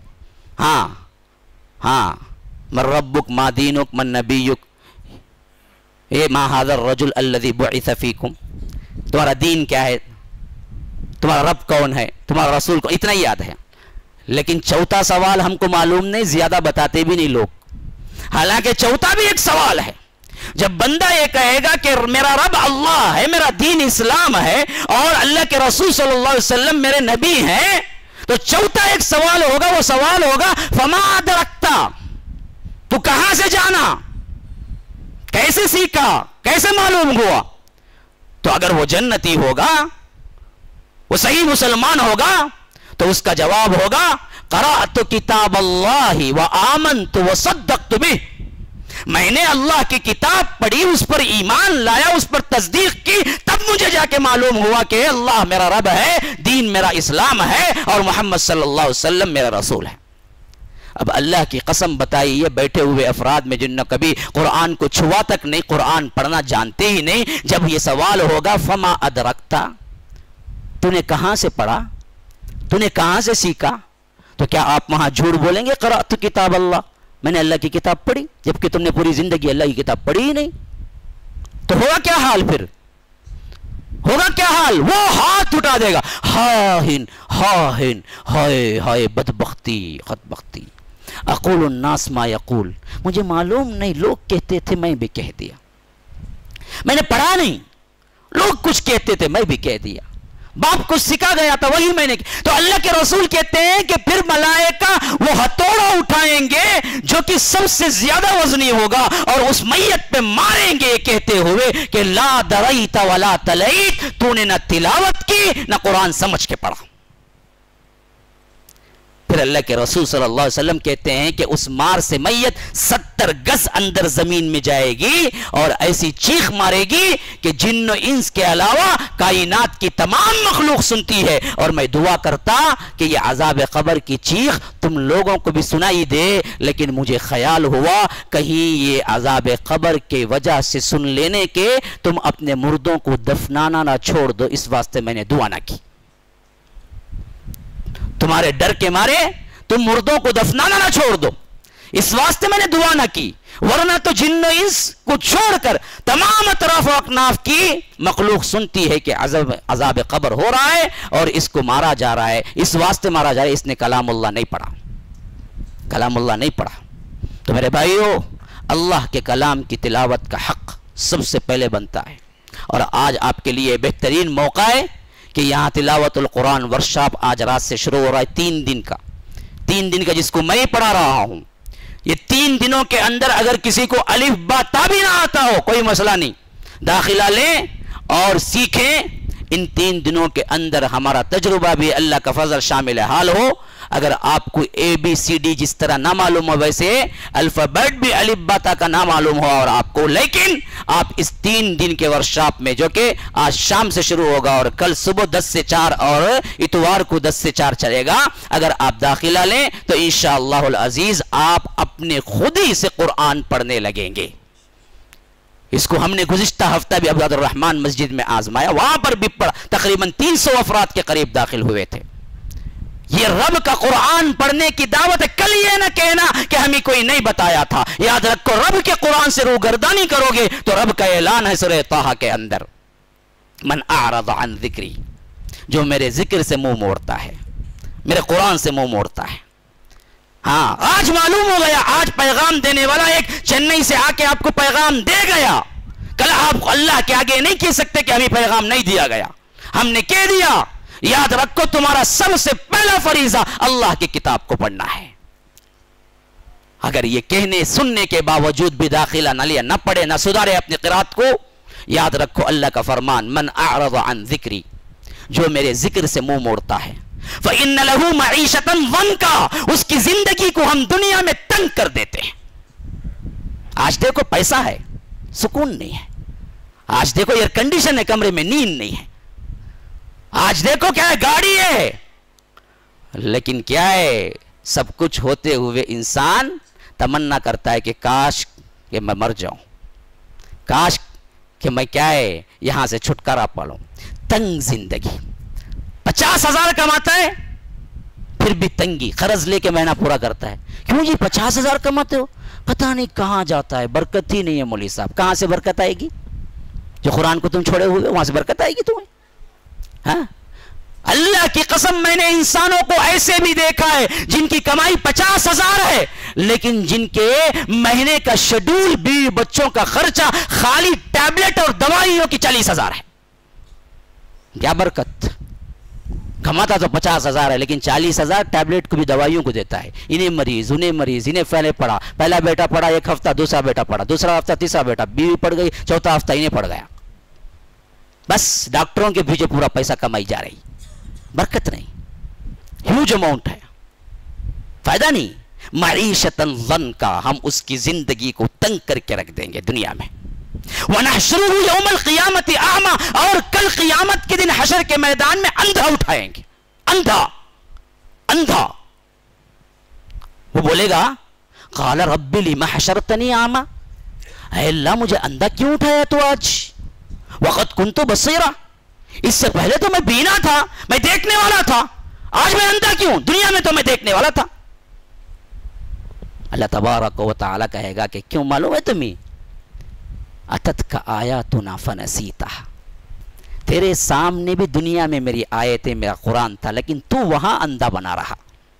ہاں, من ربک, ما دینک, من نبیک, اے ما ھذا الرجل الذی بعث فیکم, تمہارا دین کیا ہے, تمہارا رب کون ہے, تمہارا رسول کون, اتنا ہی یاد ہے. لیکن چوتھا سوال ہم کو معلوم نہیں, زیادہ بتاتے بھی نہیں لوگ. حالانکہ چوتھا بھی ایک سوال ہے. جب بندہ یہ کہے گا کہ میرا رب اللہ ہے, میرا دین اسلام ہے, اور اللہ کے رسول صلی اللہ علیہ وسلم میرے نبی ہیں, تو چوتھا ایک سوال ہوگا, وہ سوال ہوگا فما ادرکتا, تو کہاں سے جانا, کیسے سیکھا, کیسے معلوم ہوا. تو اگر وہ جنتی ہوگا, وہ صحیح مسلمان ہوگا, تو اس کا جواب ہوگا قرأت کتاب اللہ وآمنت وصدقت بہ, میں نے اللہ کی کتاب پڑھی, اس پر ایمان لایا, اس پر تصدیق کی, تب مجھے جا کے معلوم ہوا کہ اللہ میرا رب ہے, دین میرا اسلام ہے, اور محمد صلی اللہ علیہ وسلم میرا رسول ہے. اب اللہ کی قسم بتائی, یہ بیٹھے ہوئے افراد میں جن نے کبھی قرآن کو چھوا تک نہیں, قرآن پڑھنا جانتے ہی نہیں, جب یہ سوال ہوگا فما ادرکتا, تو نے کہاں سے پڑھا, تو نے کہاں سے سیکھا, تو کیا آپ وہاں جھوٹ بولیں گے قرأت کتاب اللہ, میں نے اللہ کی کتاب پڑھی, جبکہ تم نے پوری زندگی اللہ کی کتاب پڑھی ہی نہیں. تو ہوگا کیا حال پھر, ہوگا کیا حال, وہ ہاتھ اٹھا دے گا, ہاہن ہاہن, ہائے ہائے, بدبختی بدبختی, اقول الناس ما یقول, مجھے معلوم نہیں, لوگ کہتے تھے میں بھی کہہ دیا, میں نے پڑھا نہیں, لوگ کچھ کہتے تھے میں بھی کہہ دیا, باپ کو سکھا گیا تھا وہی میں نے. تو اللہ کے رسول کہتے ہیں کہ پھر ملائکہ وہ ہتھوڑا اٹھائیں گے جو کہ سب سے زیادہ وزنی ہوگا, اور اس میت پہ ماریں گے کہتے ہوئے کہ لا دریت ولا تلیت, تو نے نہ تلاوت کی نہ قرآن سمجھ کے پڑھا. پھر اللہ کے رسول صلی اللہ علیہ وسلم کہتے ہیں کہ اس مار سے میت 70 گز اندر زمین میں جائے گی, اور ایسی چیخ مارے گی کہ جن و انس کے علاوہ کائنات کی تمام مخلوق سنتی ہے. اور میں دعا کرتا کہ یہ عذاب قبر کی چیخ تم لوگوں کو بھی سنائی دے, لیکن مجھے خیال ہوا کہیں یہ عذاب قبر کے وجہ سے سن لینے کے تم اپنے مردوں کو دفنانا نہ چھوڑ دو, اس واسطے میں نے دعا نہ کی. تمہارے ڈر کے مارے تم مردوں کو دفنانا نہ چھوڑ دو, اس واسطے میں نے دعا نہ کی، ورنہ تو جن و انس کو چھوڑ کر تمام اطراف و اکناف کی مخلوق سنتی ہے کہ عذاب قبر ہو رہا ہے اور اس کو مارا جا رہا ہے، اس واسطے مارا جا رہا ہے، اس نے کلام اللہ نہیں پڑھا، کلام اللہ نہیں پڑھا۔ تو میرے بھائیو، اللہ کے کلام کی تلاوت کا حق سب سے پہلے بنتا ہے، اور آج آپ کے لیے بہترین موقع ہے کہ یہاں تلاوت القرآن ورکشاپ آج رات سے شروع ہو رہا ہے، 3 دن کا جس کو میں پڑھا رہا ہوں۔ یہ 3 دنوں کے اندر اگر کسی کو الف با تا بھی نہ آتا ہو کوئی مسئلہ نہیں، داخلہ لیں اور سیکھیں۔ ان 3 دنوں کے اندر ہمارا تجربہ بھی اللہ کا فضل شامل حال ہو۔ اگر آپ کو ABCD جس طرح نہ معلوم ہو، ویسے الفابیٹ بھی الف با تا کا نہ معلوم ہو اور آپ کو، لیکن آپ اس 3 دن کے ورکشاپ میں جو کہ آج شام سے شروع ہوگا اور کل صبح 10 سے 4 اور اتوار کو 10 سے 4 چلے گا، اگر آپ داخلہ لیں تو انشاءاللہ العزیز آپ اپنے خود ہی سے قرآن پڑھنے لگیں گے۔ اس کو ہم نے گزشتہ ہفتہ بھی عبد الرحمن مسجد میں آزمایا، وہاں پر بھی تقریباً 300 افراد کے قریب داخل ہوئے تھے۔ یہ رب کا قرآن پڑھنے کی دعوت ہے۔ کل یہ نہ کہنا کہ ہمیں کوئی نہیں بتایا تھا، یاد رکھو رب کے قرآن سے روگردانی کرو گے تو رب کا اعلان ہے سورہ طٰہٰ کے اندر، من اعرض عن ذکری، جو میرے ذکر سے منہ موڑتا ہے، میرے قرآن سے منہ موڑتا ہے۔ ہاں آج معلوم ہو گیا، آج پیغام دینے والا ایک چنئی سے آ کے آپ کو پیغام دے گیا، کل آپ اللہ کے آگے نہیں کہہ سکتے کہ ہمیں پیغام نہیں دیا گیا، ہم نے کہہ دیا۔ یاد رکھو تمہارا سب سے پہلا فریضہ اللہ کی کتاب کو پڑھنا ہے۔ اگر یہ کہنے سننے کے باوجود بھی داخلہ نہ لیا، نہ پڑھے، نہ سدھارے اپنی قرات کو، یاد رکھو اللہ کا فرمان من اعرض عن ذکری، جو میرے ذکر سے منہ موڑتا ہے، فإن له معیشۃ ضنکا، اس کی زندگی کو ہم دنیا میں تنگ کر دیتے ہیں۔ آج دیکھو پیسہ ہے، سکون نہیں ہے، آج دیکھو ایئر کنڈیشن ہے کمرے میں، نیند نہیں ہے، آج دیکھو کیا ہے، گاڑی ہے، لیکن کیا ہے، سب کچھ ہوتے ہوئے انسان تمنا کرتا ہے کہ کاش کہ میں مر جاؤں، کاش کہ میں کیا ہے یہاں سے چھٹکارا پالوں۔ تنگ زندگی، 50,000 کماتا ہے پھر بھی تنگی، قرض لے کے مہینہ پورا کرتا ہے۔ کیوں جی 50,000 کماتے ہو؟ پتہ نہیں کہاں جاتا ہے، برکت ہی نہیں ہے مولوی صاحب۔ کہاں سے برکت آئے گی؟ جو قرآن کو تم چھوڑے ہوئے وہاں سے برکت آئے گی تمہیں؟ ہاں اللہ کی قسم، میں نے انسانوں کو ایسے بھی دیکھا ہے جن کی کمائی 50,000 ہے، لیکن جن کے مہینے کا شیڈول، بیوی بچوں کا خرچہ، خالی ٹیبلٹ اور دوائیوں کی 40,000 ہے۔ کیا برکت! کماتا تو 50,000 ہے لیکن 40,000 ٹیبلٹ کو بھی دوائیوں کو دیتا ہے، انہیں مریض انہیں مریض، انہیں پہلے پڑھا، پہلا بیٹا پڑھا 1 ہفتہ، دوسرا بیٹا پڑھا، دوسرا ہفتہ تیسرا بیٹا، بیوی پڑھ گئی، چوتھا ہفتہ انہیں پڑھ گیا، بس ڈاکٹروں کے پیچھے پورا پیسہ کمائی جا رہی، برکت نہیں، ہیوج اماؤنٹ ہے، فائدہ نہیں۔ معیشتاً ضنکا، ہم اس کی زندگی کو تنگ کر کے رکھ دیں گے دنیا میں۔ وَنَحْشُرُهُ يَوْمَ الْقِيَامَةِ أَعْمَى، اور کل قیامت کے دن حشر کے میدان میں اندھا اٹھائیں گے، اندھا۔ وہ بولے گا قال رب لم حشرتنی اعمی، اے اللہ مجھے اندھا کیوں اٹھایا تو آج؟ وقد كنت بصیرا، اس سے پہلے تو میں بینا تھا، میں دیکھنے والا تھا، آج میں اندھا کیوں؟ دنیا میں تو میں دیکھنے والا تھا۔ اللہ تبارک و تعالی کہے گا کہ کیوں معلوم ہے تمہیں؟ اتتک آیاتنا فنسیتها، تیرے سامنے بھی دنیا میں میری آیتیں، میرا قرآن تھا، لیکن تو وہاں اندھا بنا رہا،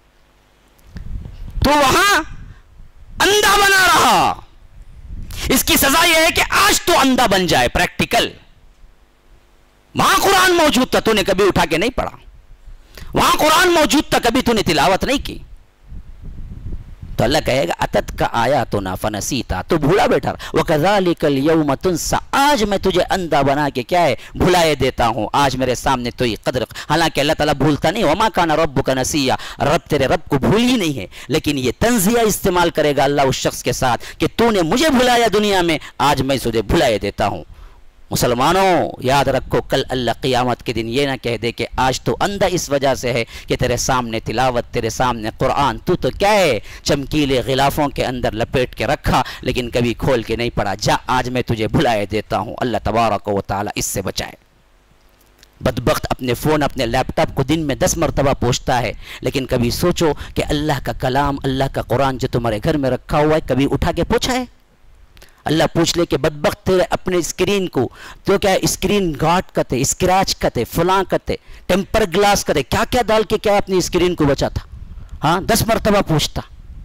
تو وہاں اندھا بنا رہا۔ اس کی سزا یہ ہے کہ آج تو اندھا بن جائے، پریکٹیکل۔ وہاں قرآن موجود تھا، تو نے کبھی اٹھا کے نہیں پڑھا، وہاں قرآن موجود تھا، کبھی تو نے تلاوت نہیں کی، تو اللہ کہے گا اتتک آیاتنا فنسیتا، تو بھولا بیٹھا۔ وَكَذَلِكَ الْيَوْمَ تُنْسَى، آج میں تجھے اندھا بنا کے کیا ہے بھلائے دیتا ہوں، آج میرے سامنے تو یہ قدر۔ حالانکہ اللہ تعالیٰ بھولتا نہیں، وَمَا كَانَ رَبُّكَ نَسِيًّا، رب تیرے رب کو بھول ہی نہیں ہے، لیکن یہ تنزیہ استعمال کرے گا اللہ اس شخص کے ساتھ کہ تو نے مجھے بھلایا دنیا میں، آج میں تجھے بھلائے دیتا ہوں۔ مسلمانوں یاد رکھو، کل اللہ قیامت کے دن یہ نہ کہہ دے کہ آج تو اندھا اس وجہ سے ہے کہ تیرے سامنے تلاوت، تیرے سامنے قرآن، تو کیا ہے چمکیلے غلافوں کے اندر لپیٹ کے رکھا لیکن کبھی کھول کے نہیں پڑھا، جا آج میں تجھے بھلائے دیتا ہوں۔ اللہ تبارک و تعالی اس سے بچائے۔ بدبخت اپنے فون اپنے لیپ ٹاپ کو دن میں 10 مرتبہ پوچھتا ہے، لیکن کبھی سوچو کہ اللہ کا کلام، اللہ کا قرآن جو تمہارے گھر میں رکھا ہوا ہے کبھی اٹھا کے پوچھا ہے؟ اللہ پوچھ لے کہ بدبخت تیرے اپنے اسکرین کو تو کیا اسکرین گارڈ کرتے، اسکریچ کرتے، فلاں کرتے، ٹیمپر گلاس کرتے، کیا کیا ڈال کے کیا اپنی اسکرین کو بچا تھا؟ ہاں 10 مرتبہ پوچھتا۔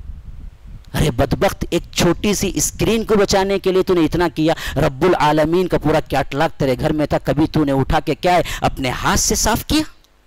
ارے بدبخت، ایک چھوٹی سی اسکرین کو بچانے کے لیے تو نے اتنا کیا، رب العالمین کا پورا کیٹلاگ تیرے گھر میں تھا، کبھی تو نے اٹھا کے کیا ہے اپنے ہاتھ سے صاف کیا؟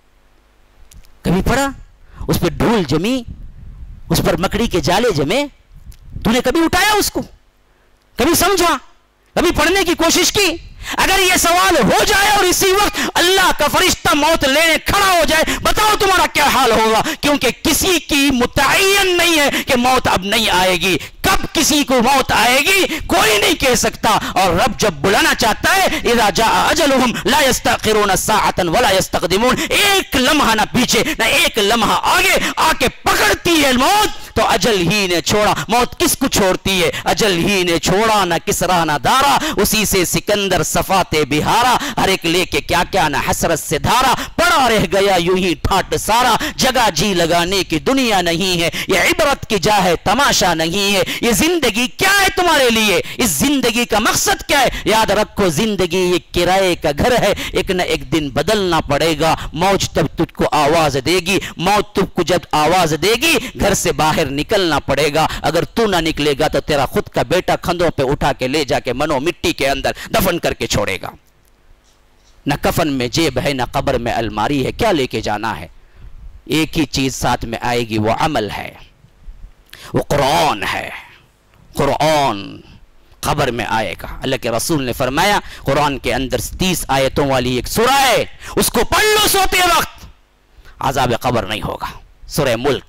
کبھی پڑھا اس پہ دھول جمی، اس پر مکڑی کے جالے جمے، تو نے کبھی اٹھایا اس کو؟ کبھی سمجھا؟ کبھی پڑھنے کی کوشش کی؟ اگر یہ سوال ہو جائے اور اسی وقت اللہ کا فرشتہ موت لینے کھڑا ہو جائے، بتاؤ تمہارا کیا حال ہوگا؟ کیونکہ کسی کی متعین نہیں ہے کہ موت اب نہیں آئے گی، کب کسی کو موت آئے گی کوئی نہیں کہہ سکتا، اور رب جب بلانا چاہتا ہے اذا جاء اجلہم لا یستأخرون ساعتا ولا یستقدمون، ایک لمحہ نہ پیچھے نہ ایک لمحہ آگے آ کے پکڑتی ہے موت، تو اجل ہی نے چھوڑا۔ موت کس کو چھوڑتی ہے؟ اجل ہی نے چھوڑا، نہ کسرا نہ دارا، اسی سے سکندر صفات بہارا، ہر ایک لے کے کیا کیا نہ حسرت سے دھارا، پڑا رہ گیا یوں ہی ٹھاٹ سارا، جگہ جی لگانے کی دنیا نہیں ہے، یہ عبرت کی جا ہے تماشا نہیں ہے، یہ زندگی کیا ہے تمہارے لیے، اس زندگی کا مقصد کیا ہے؟ یاد رکھو زندگی ایک کرائے کا گھر ہے، ایک نہ ایک دن بدلنا پڑے گا، موت تب تجھ کو آواز دے گی، موت تجھ کو جب آواز دے گی گھر سے باہر نکلنا پڑے گا، اگر تو نہ نکلے گا تو تیرا خود کا بیٹا کھندوں پہ اٹھا کے لے جا کے منو مٹی کے اندر دفن کر کے چھوڑے گا۔ نہ کفن میں جیب ہے نہ قبر میں الماری ہے، کیا لے کے جانا ہے؟ ایک ہی چیز ساتھ میں آئے گی، وہ عمل ہے، وہ قرآن ہے۔ قرآن قبر میں آئے گا۔ اللہ کے رسول نے فرمایا قرآن کے اندر 30 آیتوں والی ایک سورہ ہے، اس کو پڑھ لو سوتے وقت، عذاب قبر نہیں ہوگا۔ سورہ ملک،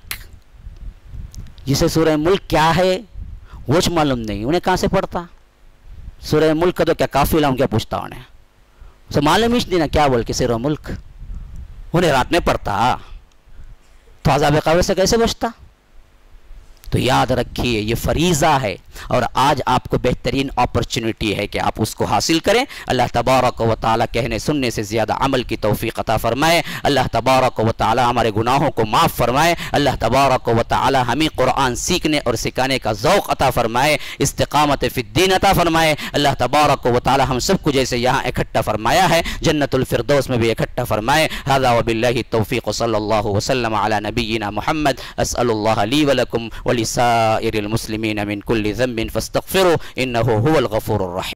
جسے سورہ ملک کیا ہے وہ معلوم نہیں، انہیں کہاں سے پڑھتا؟ سورہ ملک کا تو کیا قافلہ ہوں، کیا پوچھتا انہیں؟ اسے معلوم ہی نہیں نا کیا بول کے سورہ ملک، انہیں رات میں پڑھتا تو عذاب قبر سے کیسے بچتا؟ تو یاد رکھیے یہ فریضہ ہے، اور آج آپ کو بہترین اپرچونٹی ہے کہ آپ اس کو حاصل کریں۔ اللہ تبارک و تعالی کہنے سننے سے زیادہ عمل کی توفیق عطا فرمائے، اللہ تبارک و تعالی ہمارے گناہوں کو معاف فرمائے، اللہ تبارک و تعالی ہمیں قرآن سیکھنے اور سکھانے کا ذوق عطا فرمائے، استقامت فی الدین عطا فرمائے، اللہ تبارک و تعالی ہم سب کو جیسے یہاں اکٹھا فرمایا ہے جنت الفردوس میں بھی اکٹھا فرمائے۔ ھذا وباللہ التوفیق، صلی اللہ وسلم علی نبینا محمد، اسأل اللہ لی ولکم ولسائر المسلمین من کل ذنب فاستغفروا انه هو الغفور الرحیم۔